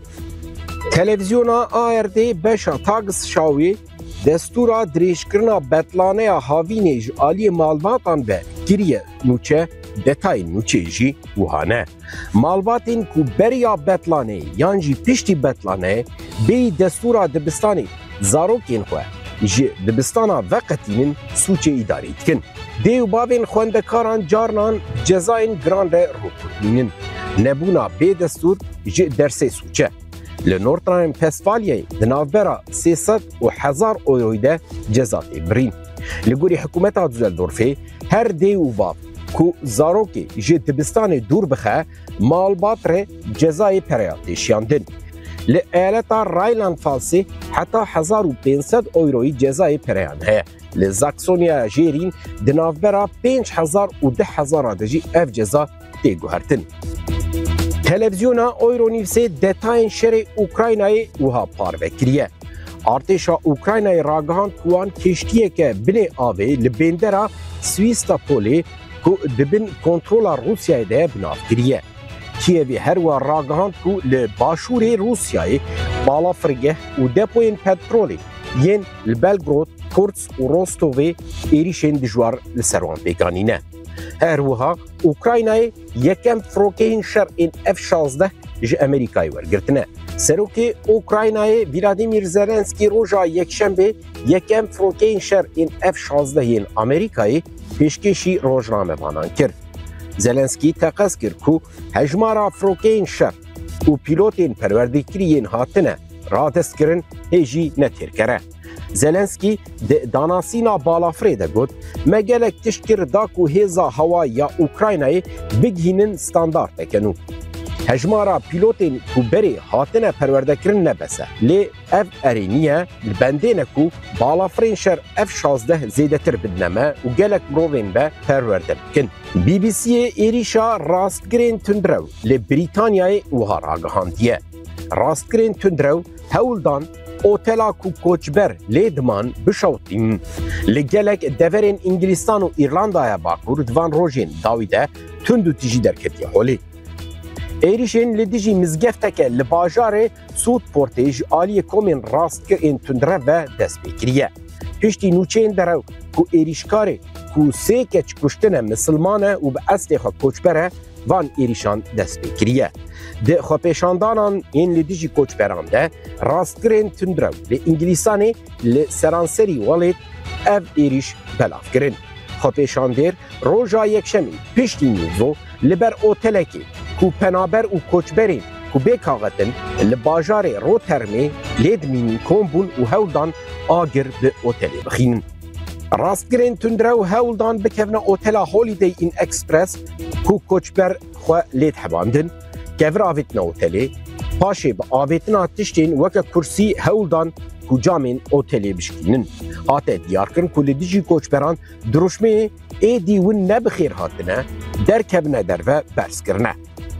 Televizyona ARD beşa Tagesschau destûra dirêjkirina betlaneya havînê ji aliyê malbatan ve giriye nûçe detayên nûçê jî wiha ne. Malbatên ku beriya betlaneyê yan jî piştî betlaneyê bêyî destûra dibistanê zarokên xwe ji dibistana veqetînin sûçê îdarî dikin. Dê û bavên xwendekaran carnan cezayên giran re rûkirînin. Nebûna bê destûr ji dersê sûçe. Li North Rhine-Westphalyayê di navbera 300 û 1000 euroyê de ceza tê birîn. Li gorî hikûmeta Düsseldorfê her dê û vav ku zarokê ji dibistanê dûr bixe malbat re cezayê pereya têşiyandin. Li eyaleta Rheinland-Pfalzê heta 1500 euroyê cezayê pereyan heye. Li Saksonyaya jêrîn di navbera 5000 û 10,000 de jî ev ceza tê guhertin. Televizyona Euronewsê detayên şerê Ukraynayê wiha parve kiriye. Artêşa Ukraynayê ragihand ku wan kêştiyeke binê avê li bêndera Swistopolê ku dibin kontrola Rûsyayê de binav kiriye. Kievê her wa ragihand ku li başûrê Rûsyayê balafirgeh û depoyên petrolê yên li Belgrod, Kursk û Rostovê êrişên dijwar li ser wan pêkanîne. Her wiha Ukraynayê yekem firokeyên şer ên F-16 ji Amerîkayê wergirtine. Serokê Ukraynayê Vladimir Zelenskî roja yekşembê yekem firokeyên şer ên F-16 yên Amerîkayê pêşkêşî rojnamevanan kir. Zelenskî teqez kir ku hejmara firokeyên şer û pîlotên perwerdekiriyên hatine radestkirin hê jî netêrkere. Zelenskî di danasîna balafirê de got me gelek tişt kir da ku hêza hewa ya Ukraynayê bigihînin standardeke nû. هجمارا پیلوتین کو بری هاتنه پروردکرین نبسه لی اف ارینیه البندینه کو بالافرین شر F-16 زیدتر بدنمه و گلک مروین به پرورده بکن. BBC ایریشا راستگرین تندرو لی بریتانیای وها راگهاندیه. راستگرین تندرو هولدان اوتلا کو کوچبر لیدمان بشوتین. لگلک دورین انگلیستان و ایرلاندای باکور دوان روژین داویده تندو تیجی درکتی حولی. ایریشین لدیجی مزگفتک لباجار سود پورتیج آلی کومین راستگرین تندره و دست بکریه. پشتی نوچین درو کو ایریشکاری کو سه کچ کشتنه مسلمانه و به اصل خوا کوچبره وان ایریشان دست بکریه. ده خوا پیشاندانان این لدیجی کوچبران ده راستگرین تندرو لی انگلیسانی لی سرانسری والید اف ایریش بلاف گرین. خوا پیشاندیر روژا یکشمی پشتی نیوزو لبر اوتلکی کو پنابر و کوچبرین کو بیکاغتن لباجار رو ترمی لیدمین کومبون و هولدان آگر به اوتلی بخینن. راستگرین تندرو هولدان بکفنا اوتلا هولیدی این اکسپرس کو کوچبر خو لید حباندن کفر آویتنا اوتلی پاشه با آویتنا تشتین وکا کرسی هولدان کو جامین اوتلی بشکینن. هاته دیار کرن کو لیدیجی کوچبران دروشمه ایدی ون نبخیر هاتنه در کبنه در و برس کرنه.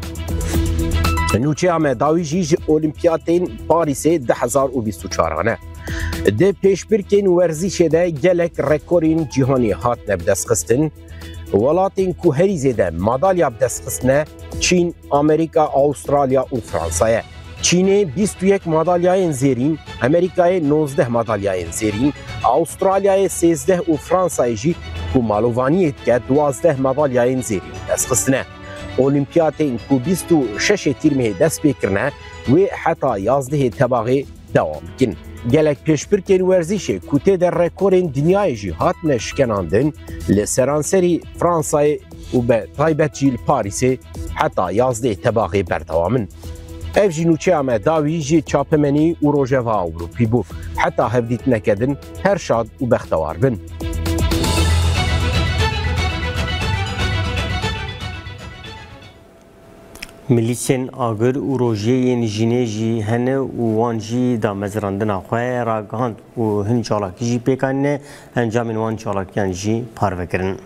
نوچه همه داوی جیج اولیمپیاتین پاریس 2024 ده پیش برکن ورزش ده گلک رکورین جهانی هات نبدست خستن ولاتین کو هری زیده مدالیا بدست خستنه چین، امریکا، استرالیا و فرانسه. چین 21 مدالیای زیرین، امریکای 19 مدالیای زیرین، استرالیا 13 و فرانسه جی کو مالووانیت که 12 مدالیای زیرین دست خستنه. اولیمپیاتین کو 26 تیرمه دست بکرنه و حتی 11 تباغی دوام کن. گلک پیشبرکن ورزیشه کوته در رکورین دنیای جی هات نشکناندن لسرانسری فرانسای و به تایبت جیل پاریسی حتی 11 تباغی بردوامن. اف جنوچه همه داوی جی چاپمنی و روژوا اوروپی بو حتی هفدیت نکدن هر شاد و بختوار بن. ملیسین آگر و روژه جینه جی هنه و وان جی دا مزراندن خواه راگهاند و هن چالاکی جی پیکانه انجام وان چالاکیان جی پارو کرن.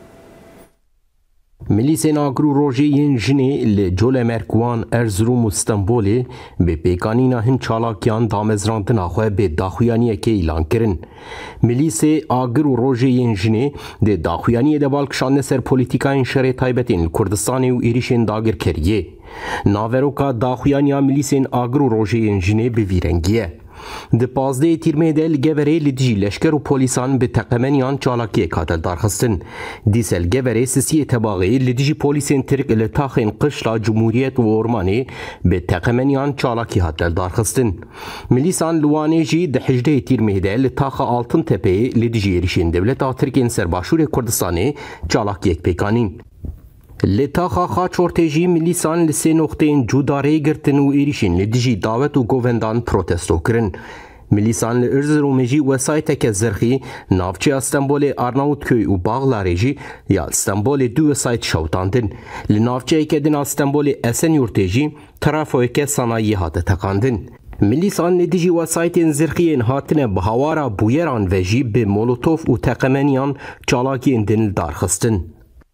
ملیسین آگر و روژه جینه لجول مرکوان ارزروم و استنبولی به پیکانینا هن چالاکیان دا مزراندن خواه به داخویانی که اعلان کرن. ملیس آگر و روژه جینه ده داخویانی دبالکشان سر پولیتیکاین شر تایبتین کردستانی و ایریشین داگر کریه. ناوروکا داخویانی ملیسین آگر و روژه جینه به ویرنگیه. ده 15 تیرمه ده لگوره لدجی لشکر و پولیسان به تقمنیان چالاکی کاتل دارخستن. دیسه لگوره سسی تباغی لدجی پولیسین ترک لتاخین قشلا جمهوریت و ارمانی به تقمنیان چالاکی هاتل دارخستن. ملیسان لوانه جی ده 18 تیرمه ده لتاخ آلتن تپه لدجی ریشین دولت آترکین سرباشور کردستانی چالاکی یک پیکانین. لتاخا خاچورتجی ملیسان لسه نقطین جوداره گرتن و ایریشین لدیجی دعوت و گووندان پروتستو کرن. ملیسان لارزرومجی وسایت که زرخی نافچه استنبول آرناوتکوی و باغلاره جی یا استنبول دو وسایت شوتاندن. لنافچه که دن استنبول اسن یورتجی طرفوی که صنایی هاته تقاندن. ملیسان لدیجی وسایت زرخیین هاتن بهوارا بویران وجی به مولوتوف و تقمنیان چالاکی اندن دارخستن.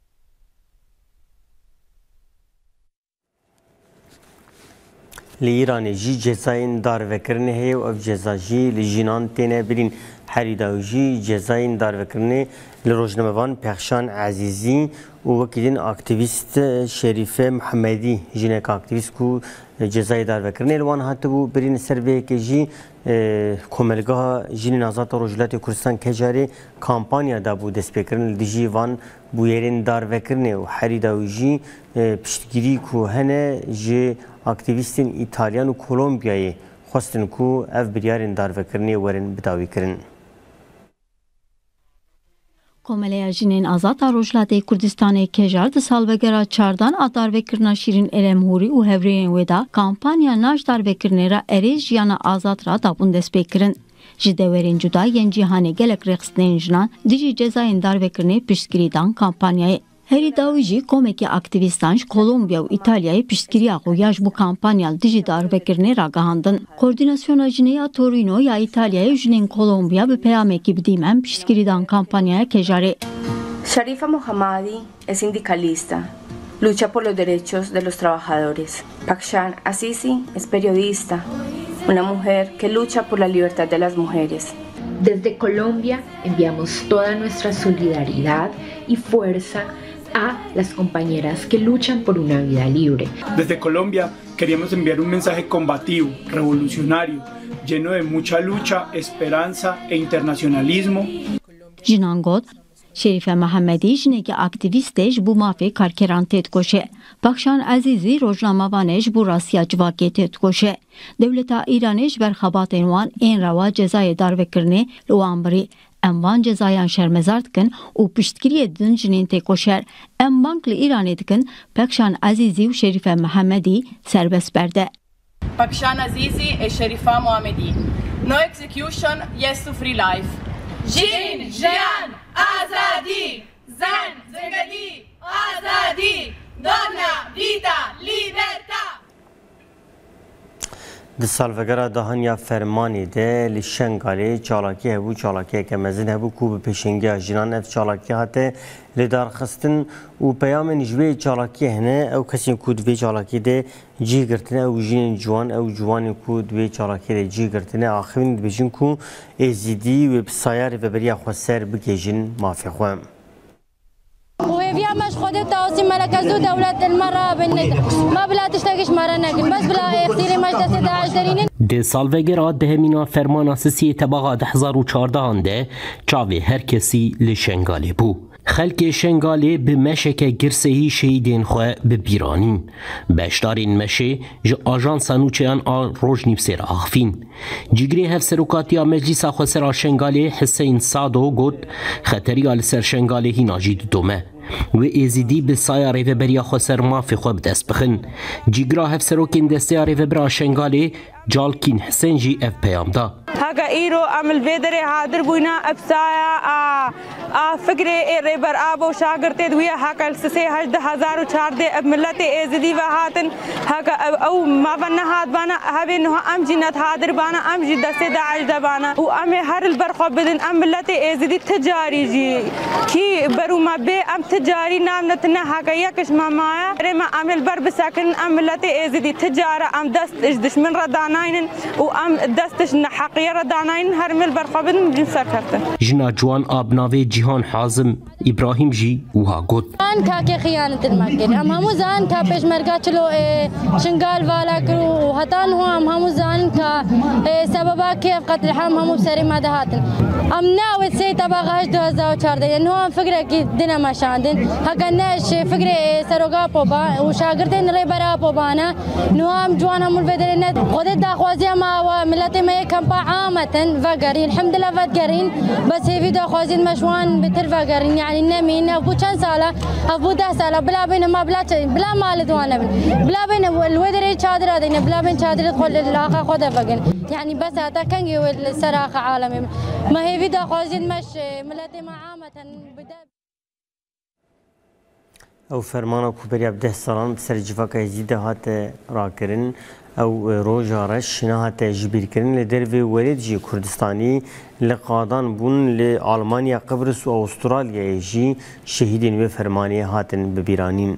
لإيران جي جزاين دار وكرنه هي و اف جزا جي لجينان تينه برين حريدا جي جزاين دار وكرنه لروجنموان پخشان عزيزي و وكيدين اكتيفيست شريفه محمدي جينك اكتيفيست كو جزاي دار وكرنه الوان هاتبو برين سربيه كي جي کوملگاه جین آزاد روجلات کردستان کجاری کمپانیا دابو دست بکرن لدیجی وان بویرین دار وکرنه و حریدا و جی پشتگیری کو هنه جی اکتیویستین ایتالیان و کولومبیای خواستن کو اف بریارین دار وکرنه ورن بداوی کرن. Komeleya jinên azad a Rojhilatê Kurdistanê kejar di salvegera çardan a darvekirina Şîrîn Elemhûrî û hevreyên wê da kampanya naj darvekirnê ra erê jiyana azad ra dabûn destpêkirin. Ji dewerên cuda yên cîhanê gelek rêxistinên jinan dijî cezayên darvekirnê piştgirî dan kampanyayê. هری داویجی کومکی اکتیویستانش کولومبیا و ایتالیای پشتگیری آقویاش بو کامپانیال دیجیدار بکرنه را گهاندن. کوردیناسیون جنیا تورینو یا ایتالیای جنین کولومبیا به پیامکی بدیمن پشتگیری دان کامپانیای کجاره. Sharifa Mohammadi es sindicalista, lucha por los derechos de los trabajadores. Pakshan Azizi es periodista, una mujer que lucha por la libertad de las mujeres. Desde Colombia enviamos toda nuestra solidaridad y fuerza a las compañeras que luchan por una vida libre. Desde Colombia queríamos enviar un mensaje combativo, revolucionario, lleno de mucha lucha, esperanza e internacionalismo. Jinangot شریف محمدی جنگی اکتیویستش بو مافی کارکران تید کوشه. بخشان عزیزی روزنامه‌وانش بو راسیا جواکی تید کوشه. دولت ایرانش برخبات وان این روا جزای داروکرنه لوان بری. اموان جزایان شرمزارد کن و پشتگیری دن جنین تید کوشر. ام بانک ایرانی دکن بخشان عزیزی و شریف محمدی سربست برده. بخشان عزیزی و شریف محمدی. No execution, yes to free life. جین، جیان، آزادی، زن، زندگی، آزادی، دنیا، ویتا، لیبرتا. د سالڤگرا دهانیا فرمانی ده لشنگالی چالاکی هبو چالاکی که مزین هبو کو به پیشنگی جنان اف چالاکی هاته لدار خستن و پیام نجوی چالاکی هنه او کسی کو دوی چالاکی ده جی گرتنه او جین جوان او جوانی کو دوی چالاکی ده جی گرتنه آخرین بیشن کو ازیدی و بسایار و بریا خسر بگیجن مافی خوام. وفيها مش خدت توصي ملكزو دولة المرة بالند ما بلا تشتكيش مرة نقل بس بلا اختيري مجلس 11 د سالڤگرا دهمینا فرمان اساسی تباغا 2014 ده چاوی هر کسی لشنگالی بو. خلک شنگالی به مشک گرسهی شهیدین خواه به بیرانین. بشتارین مشه جا آجانسا نوچهان آن روش نیبسر آخفین. جگری هف سروکاتیا مجلس خواه شنگالی حسین سادو گود خطری آل سر شنگالی هی ناجید دومه. و ایزیدی به سایه و بریا خسر مافی خوب دست بخن. جگرا هف سروکین دسته و برا شنگالی جالکین حسین جی اف پیام دا. هاگا ایرو عمل بیدره حاضر بوینا ابسایا فکر ریبر آبو شاگرته دویا هاگا السسی 18,004 اب ملت ایزیدی و هاتن هاگا او ما بنا هات بانا هبه نها ام جینات حاضر بانا ام جی دسته داعش دا بانا و ام هر البرخواب بدن ام ملت ایزیدی تجاری جی کی برو ما بی ام تجاری نام نتنا هاگا یکش مامایا رما ام البر بساکن ام ملت ایزیدی تجاره ام دست دشمن رداناین و ام دستش نحقیه رداناین هر مل برخوابن جنسا کرده. جنا جوان آبناوی جیهان حازم ابراهیم جی وها گود. آن که خیانت المکر. هم همو زان که پیشمرگا چلو شنگال والا کرو هتان هو همو زان که سببا کیف قتل همو بسری مدهاتن. ام ناوت سی تباغاش 2014 یعنی هم فکر کی دینا ماشاندن. هکا نش فکر سروگا پوبا و شاگردن ریبرا پوبانا. نو هم جوان همو بدرنت خودت داخوازی ما و ملت ما کمپا عامة فقرين الحمد لله فقرين بس هي فيديو خوازين مشوان بتر فقرين يعني نمين أبو كان سالة أبو 10 سالة بلا بين ما بلا مال دوانا بلا بين الودري شادر هذين بلا بين شادر يدخل الآخر خده فقن يعني بس هذا كان يقول الصراحة عالمي ما هي فيديو خوازين مش ملتي ما عامة او فرمانا کوبریا 10 سالان بسر جواکا زیده هات راکرین او روجارش نهات جبیر کرن لدروی ولید جی کردستانی لقادان بون لآلمانیا قبرس و استرالیا جی شهیدین و فرمانی هاتن ببیرانین.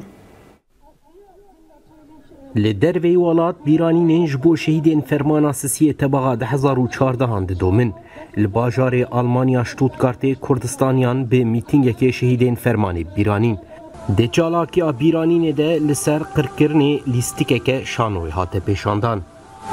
لدروی ولات بیرانین جبو شهیدین فرمان اساسی تباغا 2014 دومن. لباجار آلمانیا شتوتگارت کردستانیان به میتینگ که شهیدین فرمانی بیرانین. د چالاکی بیرانین ده لسر قرکرن لیستیکه که شانوی هاته پیشاندان.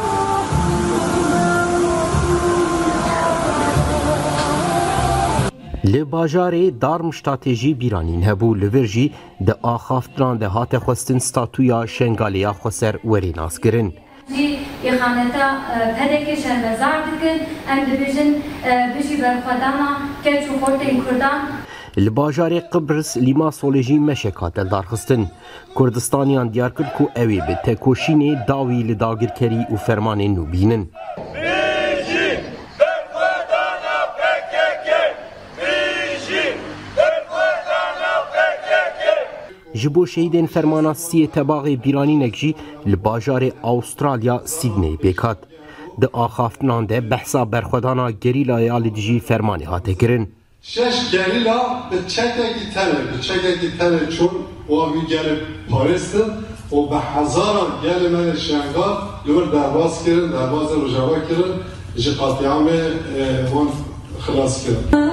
لباجار دارمشتاتجی بیرانین هبو لورجی ده آخافتران ده هاته خواستن ستاتویا شنگالیا خسر وری ناس کرن. إخانتا هذاك شرمزار دكن أم دبجن بيجي برخدانا كتشو خورتين كردان الباجار قبرس لما سولجی مشکات دارخستن کردستانیان دیار کرد کو اوی به تکوشین داوی لداگر کری و فرمان نوبینن. جبو شهیدین فرمانا سی تباغ بیرانی نکجی لباجار آسترالیا سیدنی بیکات. ده آخافتنان ده بحثا برخودانا گریلا آلی دیجی فرمانی هاته کرن. شش گریلا به چکه تره چون و آوی گل پارستن و به هزاران گل من شنگار یور درواز کرن، درواز رجاوا کرن جی قاطعام اون خلاص کرن.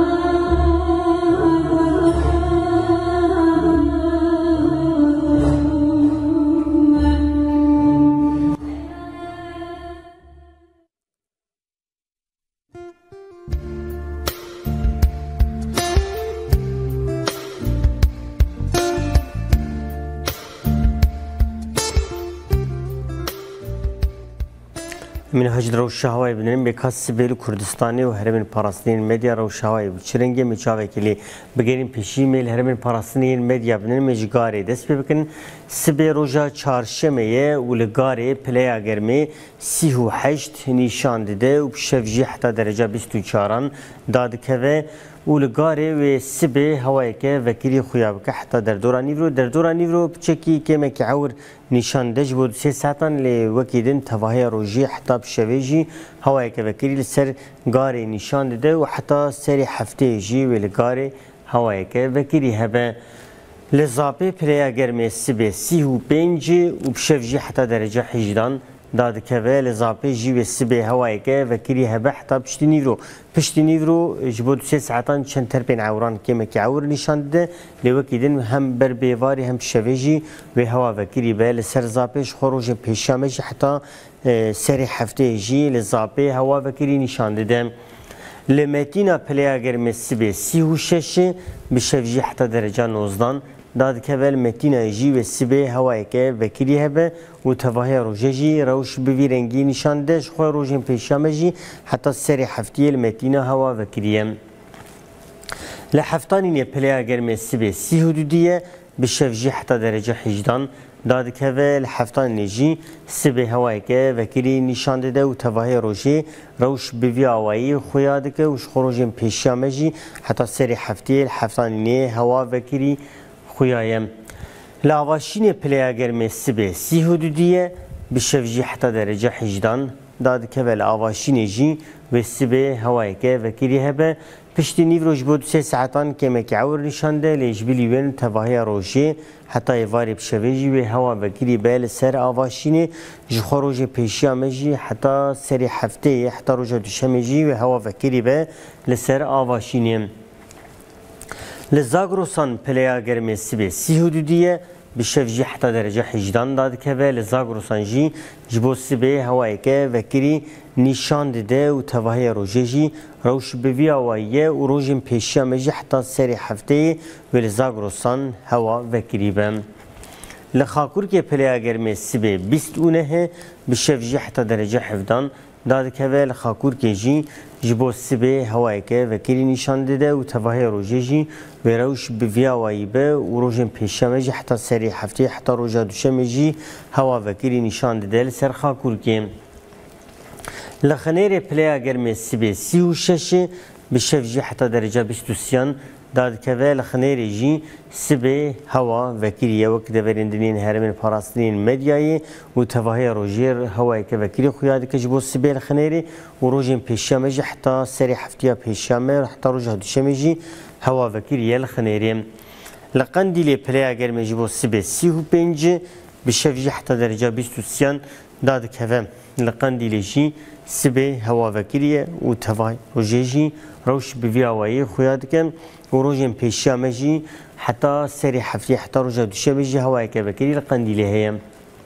من هجر روش هوای بنیم بکاس سبیل کردستانی و هرمن پاراستین مدیا روش هوای بچرنگی میچاوه کلی بگیریم پیشی میل هرمن پاراستین مدیا بنیم مجگاری دست بکن سبیل روزا چهارشنبه ولگاری پلیا گرمی 38 نشان داده و بشفجی حتی درجه 24 داد که ولگاری و سبیل هوای که وکیلی خویاب که حتی در دوران نیورو بچکی که مکعور نشان داده بود 3 ساعتان لوکیدن تواهی روزی حتی بشویجی هوای که وکیلی سر گاری نشان داده و حتی سری هفته جی ولگاری هوای که وکیلی هبه لزابه پلیا گرمی سبیل 35 و بشفجی حتی درجه 18 داد که لزابه جی و سبیل هوای که وکیلی هبه حتی پشتی نیورو جبود 3 ساعتان چند تربین عوران که مکعور نشان داده لوکیدن هم بر بیواری هم شویجی و هوا وکیلی به لسر زابش خروج پیشامش حتی سری هفته جی لزابه هوا وکیلی نشان داده لمتینا پلیا گرمی سبیل 36 بشفجی حتی درجه 19 داد که متینا جی و سبیل هوای که وکیلی هبه و تواهی روژی روش بویرنگی نشان دهش خواه روژین پیشامجی حتی سری هفتی المتینا هوا وکیلیم لحفتانی پلیا گرمی سبیل 30 حدودیه بشفجی حتی درجه 18 داد که لحفتان نجی سبیل هوای که وکیلی نشان داده و تواهی روژی روش بوی آوایی خویاده که وش خروجین پیشامجی حتی سری هفتی لحفتانی هوا وکیلی خویایم لاواشین پلیا گرمی سبیل 30 حدودیه بشفجی حتی درجه 18 داد که لاواشین جی و سبیل هوای که وکیلی هبه پشتی نیوروش بود 3 ساعتان که مکعور نشانده لیجبیلی وین تواهی روشی حتی ایواری بشویجی و هوا وکیلی بیل سر آواشین جخوا روژ پیشی آمجی حتی سری هفته حتی روژ دوشمجی و هوا وکیلی بیل لسر آواشینیم لزاگروسان پلیا گرمی سبیل 30 حدودیه بشفجی حتی درجه 18 داد که لزاگروسان جی جبو سبیل هوایی که وکیلی نشان داده و تواهی روژی روش بوی آواییه و روژین پیشی آمجی حتی سری هفته و لزاگروسان هوا وکیلی بم لخاکور که پلیا گرمی سبیل 29 بشفجی حتی درجه 17 داد که لخاکور که جی جبو سبیل هوایی که وکیلی نشان داده و تواهی روژی و روش بوی آوایی به و روژین پیشمجی حتی سری هفته حتی روژا دوشمجی هوا وکیلی نشان داده لسر خاکور که لخنیر پلیا گرمی سبیل 36 بشفجی حتی درجه 23 داد که لخنیر جی سبیل هوا وکیلی وک دورندنین هرمن پاراستنین مدیایی و تواهی روژیر هوایی که وکیلی خویاده که جبو سبیل خنیری و روژین پیشمجی حتی سری هفته پیشمه حتی روژا دوشمجی هوا وکیلی الخنیری لقندیل پلیا گرمی جبو سبیل 35 بشفجی حتی درجه 23 داد که لقندیل جی سبیل هوا وکیلی و تواهی روژی روش بوی آوایی خویاده که و روژین پیشمجی حتی سری هفته حتی روژا دوشمجی هوایی که وکیلی لقندیل هیم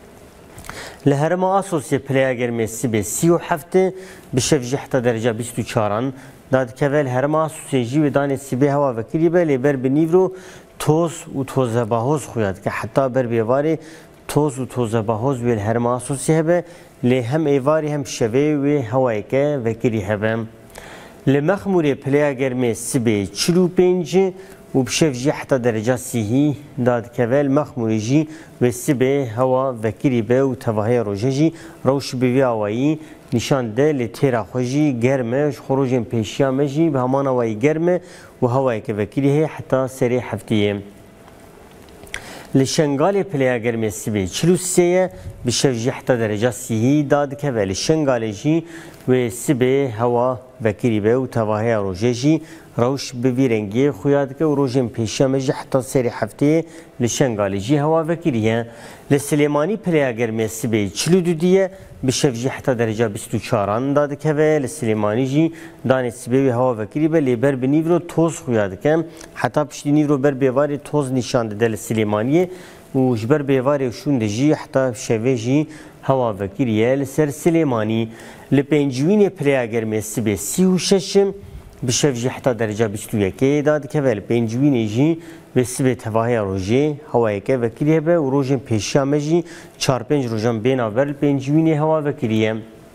لهرم آسوسی پلیا گرمی سبیل 37 بشفجی حتی درجه 24 داد که هرم آسوسی جی و دان سبیل هوا وکیلی به لیبر بنیورو توز و توزه باهوز خویاد که حتی بر بیواری توز و توزه باهوز ویل هرم آسوسی هبه لی هم ایواری هم شوی و هوایی که وکیلی هبه لمخموری پلیا گرمی سبیل 45 و بشفجی حتی درجه 30 داد که مخموری جی و سبیل هوا وکیلی به و تواهی روژی روش بوی آوایی نشان ده لتیرا خوشی گرمه خروجین پیشیامجی به همان آوایی گرمه و هوایی که وکیلی حتی سری هفتیه لشنغال پلیاگر مسیبه 43 بشوجی حتی درجه 30 داد که ولی شنغال جی و سبه هوا وکری به و تواهی روزه جی روش بویرنگی خویاد که و روزم پیشم جی حتی سری هفته لشنغال جی هوا وکریه لسلیمانی پلیاگر مسیبه 42 دیه بشوجی حتی درجه 24 داد که ولی لسلیمانی جی دانه سبه هوا وکری به لیبر بنیورو توز خویاد که حتی پشتی نیورو بر بیواری توز نشان ده لسلیمانی و جبر بیواری شون دجی حتی شویجی هوا وکریه لسر سلیمانی لپنجوین پلیاگر مسیبه 36 بشوجی حتی درجه 21 داد که ولی پنجوین جی به سبه تواهی روژه هوایی که وکریه به و روژن پیشامه جی 4-5 روژن بین آور پنجوین هوا وکریه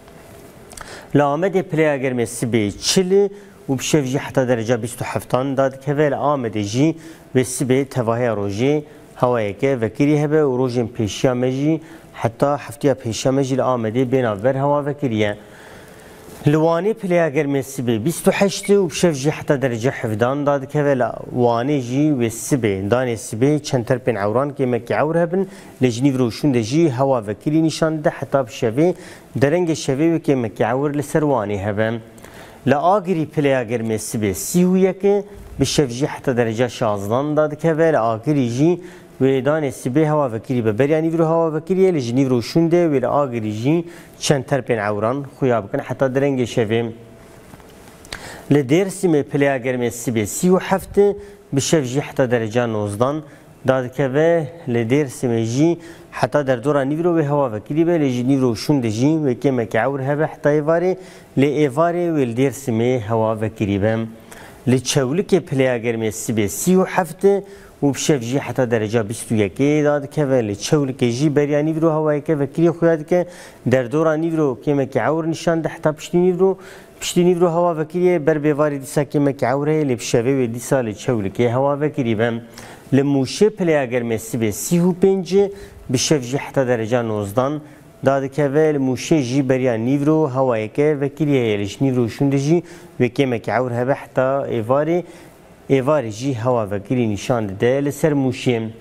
لآمد پلیاگر مسیبه 40 و بشوجی حتی درجه 27 داد که ولی آمد جی به سبه تواهی روژه هوایی که وکریه به و روژن پیشامه جی حتی هفته پیشامه جی لآمده بین آور هوا وکریه لوانی پلیاگر مسیبه 28 و بشوجی حتی درجه 17 داد که ولی وانی جی و سبه دان سبه چندتر پین عوران که مکی عور هبن لجنیو روشون ده جی هوا وکری نشان ده حتی بشوه درنگ شوه و که مکی عور لسر وانی هبن لآگری پلیاگر مسیبه 31 بشوجی حتی درجه 16 داد که ولی آگری جی و دان سبه هوا وکری به بریانی ورو هوا وکریه لجنیو روشون ده و آگری جی چند تر پین عوران خویا بکن حتی درنگ شویم لدرسی می پلیاگر مسیبه 37 بشوجی حتی درجه 19 داد که و لدرسی می جی حتی در دوران نیورو به هوا وکری به لجنیو روشون ده جی و که مکی عور هبه حتی ایواره لئیواره و لدرسی می هوا وکری بم لچولک پلیاگر مسیبه 37 و بشوجی حتی درجه 21 داد که ولی چولک جی بریانی ورو هوایی که وکری خویاد که در دوران نیورو که مکی عور نشان ده حتی پشتی نیورو هوا وکری بر بیواری دیسا که مکی عوره لبشوه و دیسا لچولک هوا وکری بم لموشه پلیاگر مسیبه 35 بشوجی حتی درجه 19 داد که ولی موشه جی بریان نیورو هوایی که وکری هیلش نیورو شونده جی و که مکی عور هبه حتی ایواری جی هوا وکری نشان ده لسر موشیم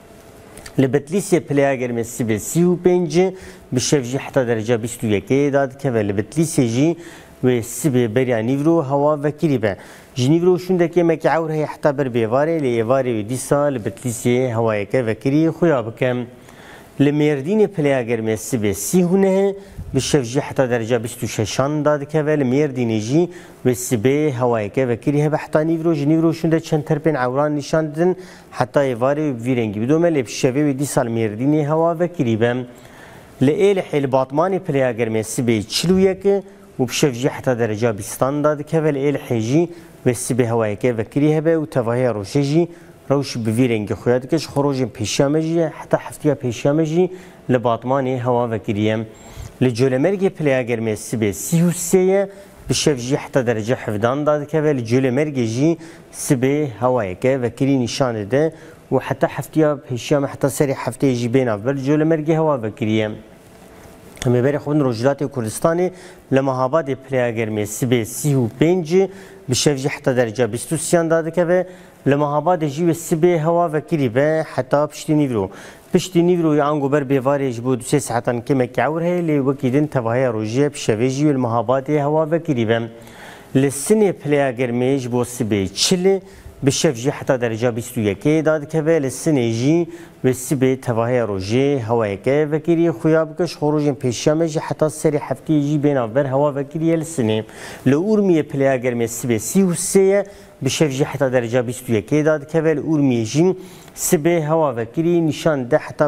لبتلیسی پلیاگر مسیبه 35 بشوجی حتی درجه 21 داد که ولی بتلیسی جی و سبه بریانی ورو هوا وکری به جنیورو شونده که مکی عور هی حتی بر بیواره لیواری و دیسا لبتلیسی هوایی که وکری خویا بکم لمردین پلیاگر مسیبه 39 بشوجی حتی درجه 26 داد که ولی مردین جی و سبه هوایی که وکری هبه حتی نیورو شونده چند ترپین عوران نشان دن حتی ایواری و ویرنگی بدومه لبشوه و دی سال مردین هوا وکری بم لئیل حیل باطمانی پلیاگر مسیبه 41 و بشوجی حتی درجه 20 داد که ولی ایل حیجی و سبه هوایی که وکری هبه و تواهی روشه جی روش بویرنگی خویاد کش خروج پیشامه جی حتی هفته پیشامه جی لباطمانی هوا وکریم لجولمرگ پلیاگر مسیبه 33 بشوجی حتی درجه 17 داد که ولی جولمرگ جی سبه هوایی که وکری نشان ده و حتی هفته پیشامه حتی سری هفته جی بین اول جولمرگ هوا وکریم میبری خود روجلات کردستانی لمهاباد پلیاگر مسیبه 35 بشوجی حتی درجه 23 داد که و لمهاباد جی سبه هوا وکری به حتی پشتی نیورو یانگو بر بیواری جبود 3 ساعتان که مکی عور هی لی وکیدن تواهی روژه بشویجی و المهاباد هوا وکری به لسنی پلیاگر میج بو سبه 40 بشوجی حتی درجه 21 داد که و لسنی جی و سبه تواهی روژه هوایی که وکری خویاب کش خروج پیشامه جی حتی سری هفته جی بین آور هوا وکری لسنی لورمی پلیاگر می سبه 33 بشوجی حتی درجه 21 داد که ولی اورمی جی سبه هوا وکری نشان ده حتی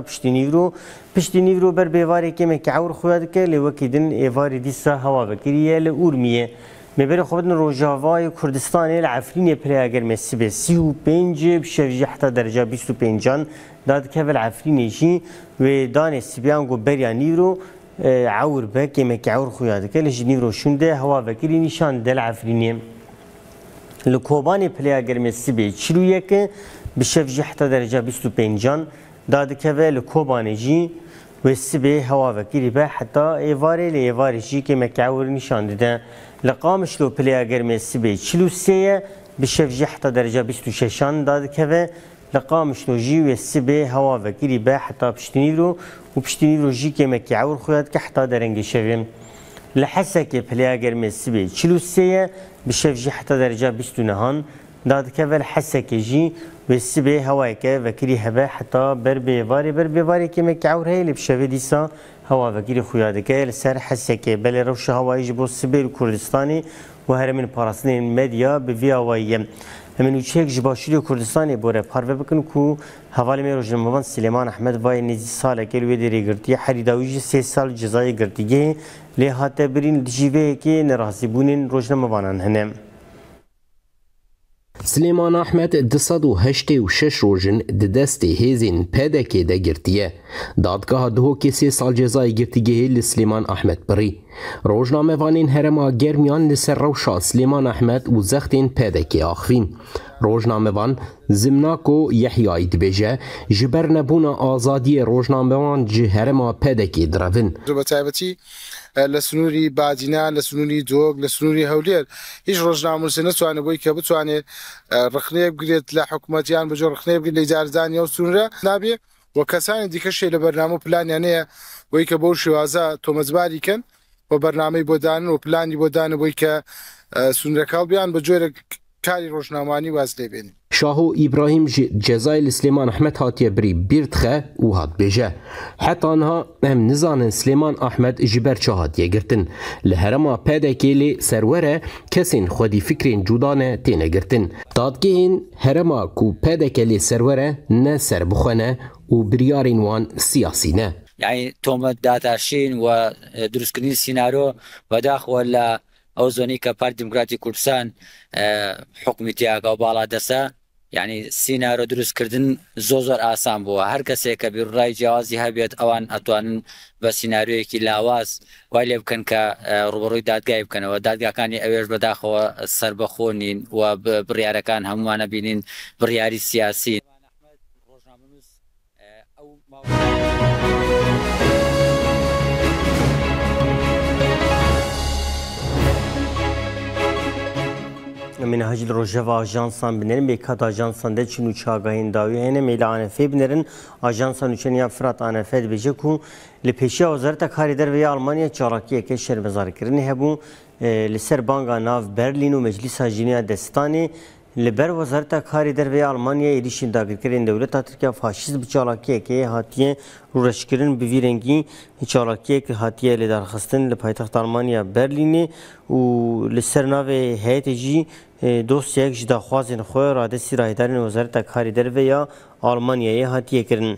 پشتی نیورو بر بیواری که مکی عور خویاد که لوکیدن ایواری دیسا هوا وکری لورمیه میبره خودن روجاوای کردستان العفرین پلیاگر مسیبه 35 بشوجی حتی درجه 25 داد که ولی عفرین جی و دان سبیان گو بریانی رو عور به که مکی عور خویاد که لجنی رو شونده هوا وکری نشان دل عفرینه لکوبان پلیاگر مسیبه 41 بشوجی حتی درجه 25 داد که ولی کوبان جی و سبه هوا وکری به حتی ایواری جی که مکی عور نشان ده لقامش لو پلیاگر مسیبه 43 بشوجی حتی درجه 26 داد که و لقامشنو جي والسبي هوا وكيري با حتى بشتنيرو وبشتنيرو جي كما كيعور خويات كحتى درنجي شويم لحسك بليا جرم السبي تشلو السيا بشف جي حتى درجة بستونهان داد كفل حسك جي والسبي هواك وكيري هبا حتى بربي واري كما كيعور هاي اللي بشفي ديسا هوا وكيري خوياتك لسر حسك بل روش هوا يجبو السبي الكردستاني وهرمين باراسنين ميديا بفي هوايم همین وچهک جباشوری کردستانی بوره پارو بکن کو حوالی می روز نموان سلیمان احمد وای نزی سال کلوی دیری گرتی حریداویج 3 سال جزای گرتیگه لی هاته برین جیوه که نراسی بونین روز نموانن هنم سليمان أحمد 286 روجن ددستي هيزين بادكي دا گرتيه دادگاه دهو كسي سال جزاي گرتيگه لسليمان أحمد بري روجنامه وانين هرما گرميان لسر روشا سليمان أحمد و زختين بادكي آخفين روجنامه وان زمناكو يحيى دبيجه جبر نبونا آزادي روجنامه وان جهرما بادكي درافن بتايبتي لسنوري بعدنا لسنوري دوغ لسنوري هولير هیچ روزنامه نتوانه بوی که بتوانه رخنه بگیرد لحکومتیان بجور رخنه بگیرد لجاردانی و سنوره نبی و کسانی دیگه شی لبرنامه پلان یعنی بوی که بوشی وازا تومزباری کن و برنامه بودن و پلانی بودن بوی که سنوره کال بیان بجور کاری روزنامه‌ای واسه بین شاهو إبراهيم جزائل سليمان أحمد هاتيه بري بيرتخه وهات بيجه حتى انها هم نزان سليمان أحمد جبر شهاد يگرتن لهرما پادكيلي سروره كسين خودي فكرين جودانه تينه گرتن دادگهين هرما كو پادكيلي سروره نه سر بخونه و بريارين وان سياسينه يعني تومت داتاشين و دروسكرين سيناريو وداخ ولا او زوني كبارت ديمقراطي كردستان حكومتياك او بالا دسا يعني سيناريو دروس كردن زوزر آسان بوا هر کسی که بیر رای جوازی هبیت اوان اتوانن با سيناريو کی لاواز ولی بکن که روبروی دادگاه بکن و دادگاه کانی اویش بداخو سر بخونین و بریارکان هموان بینین بریاری سیاسی من هجل روجوا آژانسان بنرن بیکات آژانسان ده چنو چاگاهین داوی هنه میل آنفه بنرن آژانسان وچنیا فرات آنفه بیجه کو لپیشی وزارت کاری در وی آلمانیا چالاکیه که شرمزار کرنی هبو لسر بانگا ناو برلین و مجلس جنیا دستانی لبر وزارت کاری در وی آلمانیا ایریشین داگرکرین دولت ترکیه فاشیست بچالاکیه که هاتیه رورشکرین بویرنگی چالاکیه که هاتیه لدارخستن لپایتخت آلمانیا برلینه و لسر ناو هیئت جی دوسیه که جدا خوازن خواه راده سی راهدارین وزارت کاری در وی آلمانیا هاتیه کرن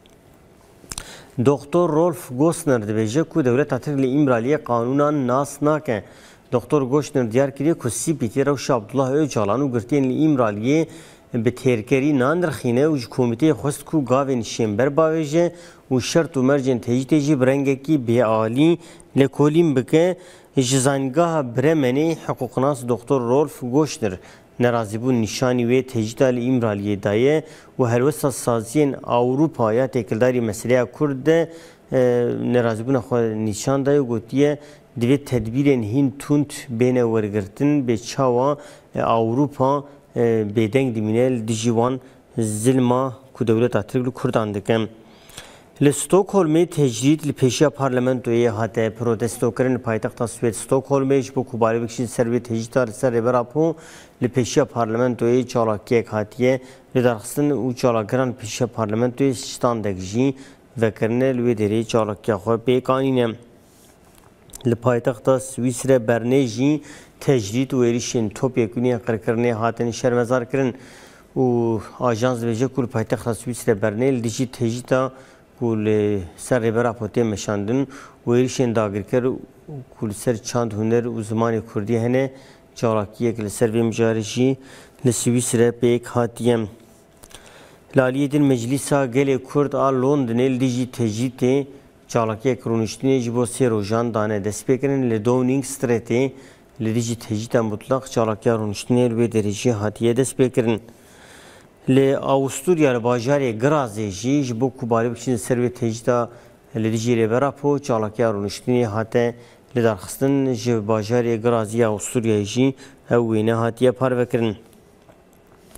دکتر رولف گوسنر دبیجه که دولت ترکیه امرالی قانونا ناس ناکه دکتر گوشنر دیار کردی که سیپیتی روش عبدالله اوجالان و گرتین ایمرالیه به ترکری ناندرخینه و کمیته خواست که گاوین شنبر باویجه و شرط و مرجن تجی برنگه کی به عالی لکولیم بکه جزانگاه برمنی حقوقناس دکتر رولف گوشنر نرازی بون نشانی و تجدید ایمرالیه دایه و هر وسط سازین اروپا یا تکلداری مسئله کرد نرازی بون خود نشان دایه گوتیه دوی تدبیرین هین توند بین ورگرتن به چاوا اوروپا بیدنگ دیمینل دیجیوان زلما که دولت ترکیه کردان دکم. لستوکهولم تجدید لپیشیا پارلمانتوی هاته پروتستو کردن پایتخت سوئد استکهولمش با کوباری بکشید سروی تجدید سر براپو لپیشیا پارلمانتوی چالاکیک هاتیه لدرخستن و چالاکران پیشیا پارلمانتوی شتاندگی و کرنه لوی دری چالاکیا خو پیکانینه. لپایتخت سوئیسر برنیجی تجدید و ایریشین توپی کنی قرکرنی هاتن شرمزار کردن و آژانس ویژه کل پایتخت سوئیسر برنیل دیجی تجدیدا کل سر ربرا پوتی مشاندن و ایریشین داگرکر کل سر چند هنر و زمان کردی هنه چالاکیه کل سر ویم جارشی لسوئیسر پیک هاتیم. لالیه مجلسا گل کرد آل لندن دیجی تجدید چالاکیه کرونشتینی جبو سی روزان دانه دست بکرن لدونینگ استریتی لدیجی تجدید مطلق چالاکیه کرونشتینی لوی درجه هاتیه دست بکرن ل آوستوریا لباجاری گرازیجی جبو کوباری بکشین سروی تجدید لدیجی ربراپو چالاکیه کرونشتینی هاته لدارخستن جب باجاری گرازی آوستوریایجی اوینه هاتیه پار بکرن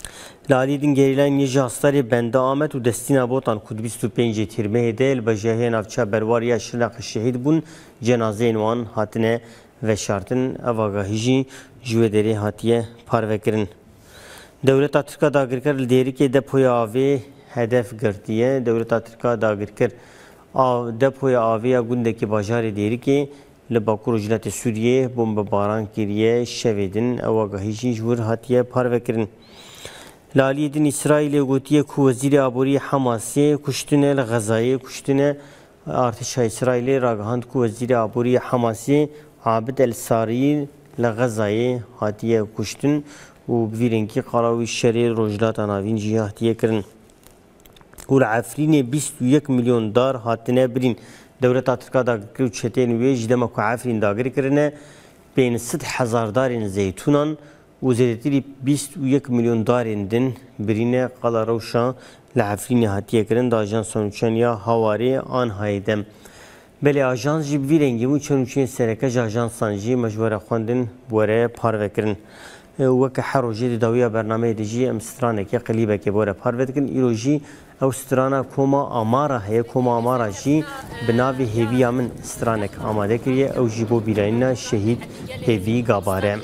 لالی دین گریلان یه جاستاری بنده آمد و دستینا بوتان کود 25 تیرمه دل بجاهی نافچه برواری شلق شهید بون جنازه وان هاتنه و شارتن اواگاهیجی جوه دری هاتیه پاروکرن. دولت ترکیه داگرکر دیری که دپوی آوی هدف گرتیه. دولت ترکیه داگرکر دپوی آوی گونده که باجار دیری که لباکو رجلت سوریه بمباران کریه شویدن اواگاهیجی جور هاتیه پاروکرن. لالی دین اسرائیل گوتیه که وزیر آبوری حماسی کشتنه لغزایی کشتنه ارتش اسرائیل راگهاند که وزیر آبوری حماسی عابد الساری لغزایی هاتیه کشتن و بویرنکی قراوی شری رجلات ناوین جی هاتیه کرن. و عفرین 21 میلیون دار هاتنه برین. دولت ترکیه داگر چتین ویج دمک عفرین داگر کرنه بین 100,000 دارین زیتونان و زیادتی 21 میلیون دارین دن برینه قلا روشان لعفرین هاتیه کرن دا آژانس سونوچنیا هواری آن هایدم. بله آژانس جی بویرنگی و چنوچین سرکه آژانس سانجی مجبور خواندن بوره پارو کرن. وک حروجی داویا برنامه دیجی امسترانه که قلیبه که بوره پارو کرن ایروجی او سترانا کوما آمارا هی کوما آمارا جی بناوی هیوی من سترانک آماده کریه او جیبو بیراینا شهید هیوی گاباره.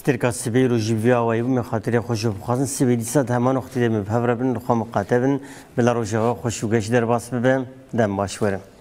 سترکا سبی رو جیویا و ایو مخاطره خوشو بخوازن سبی دیسات همان وقتی دم بهفر بن رخام قاتبن بلا روجا خوشو گش در باس ببم دم باشورم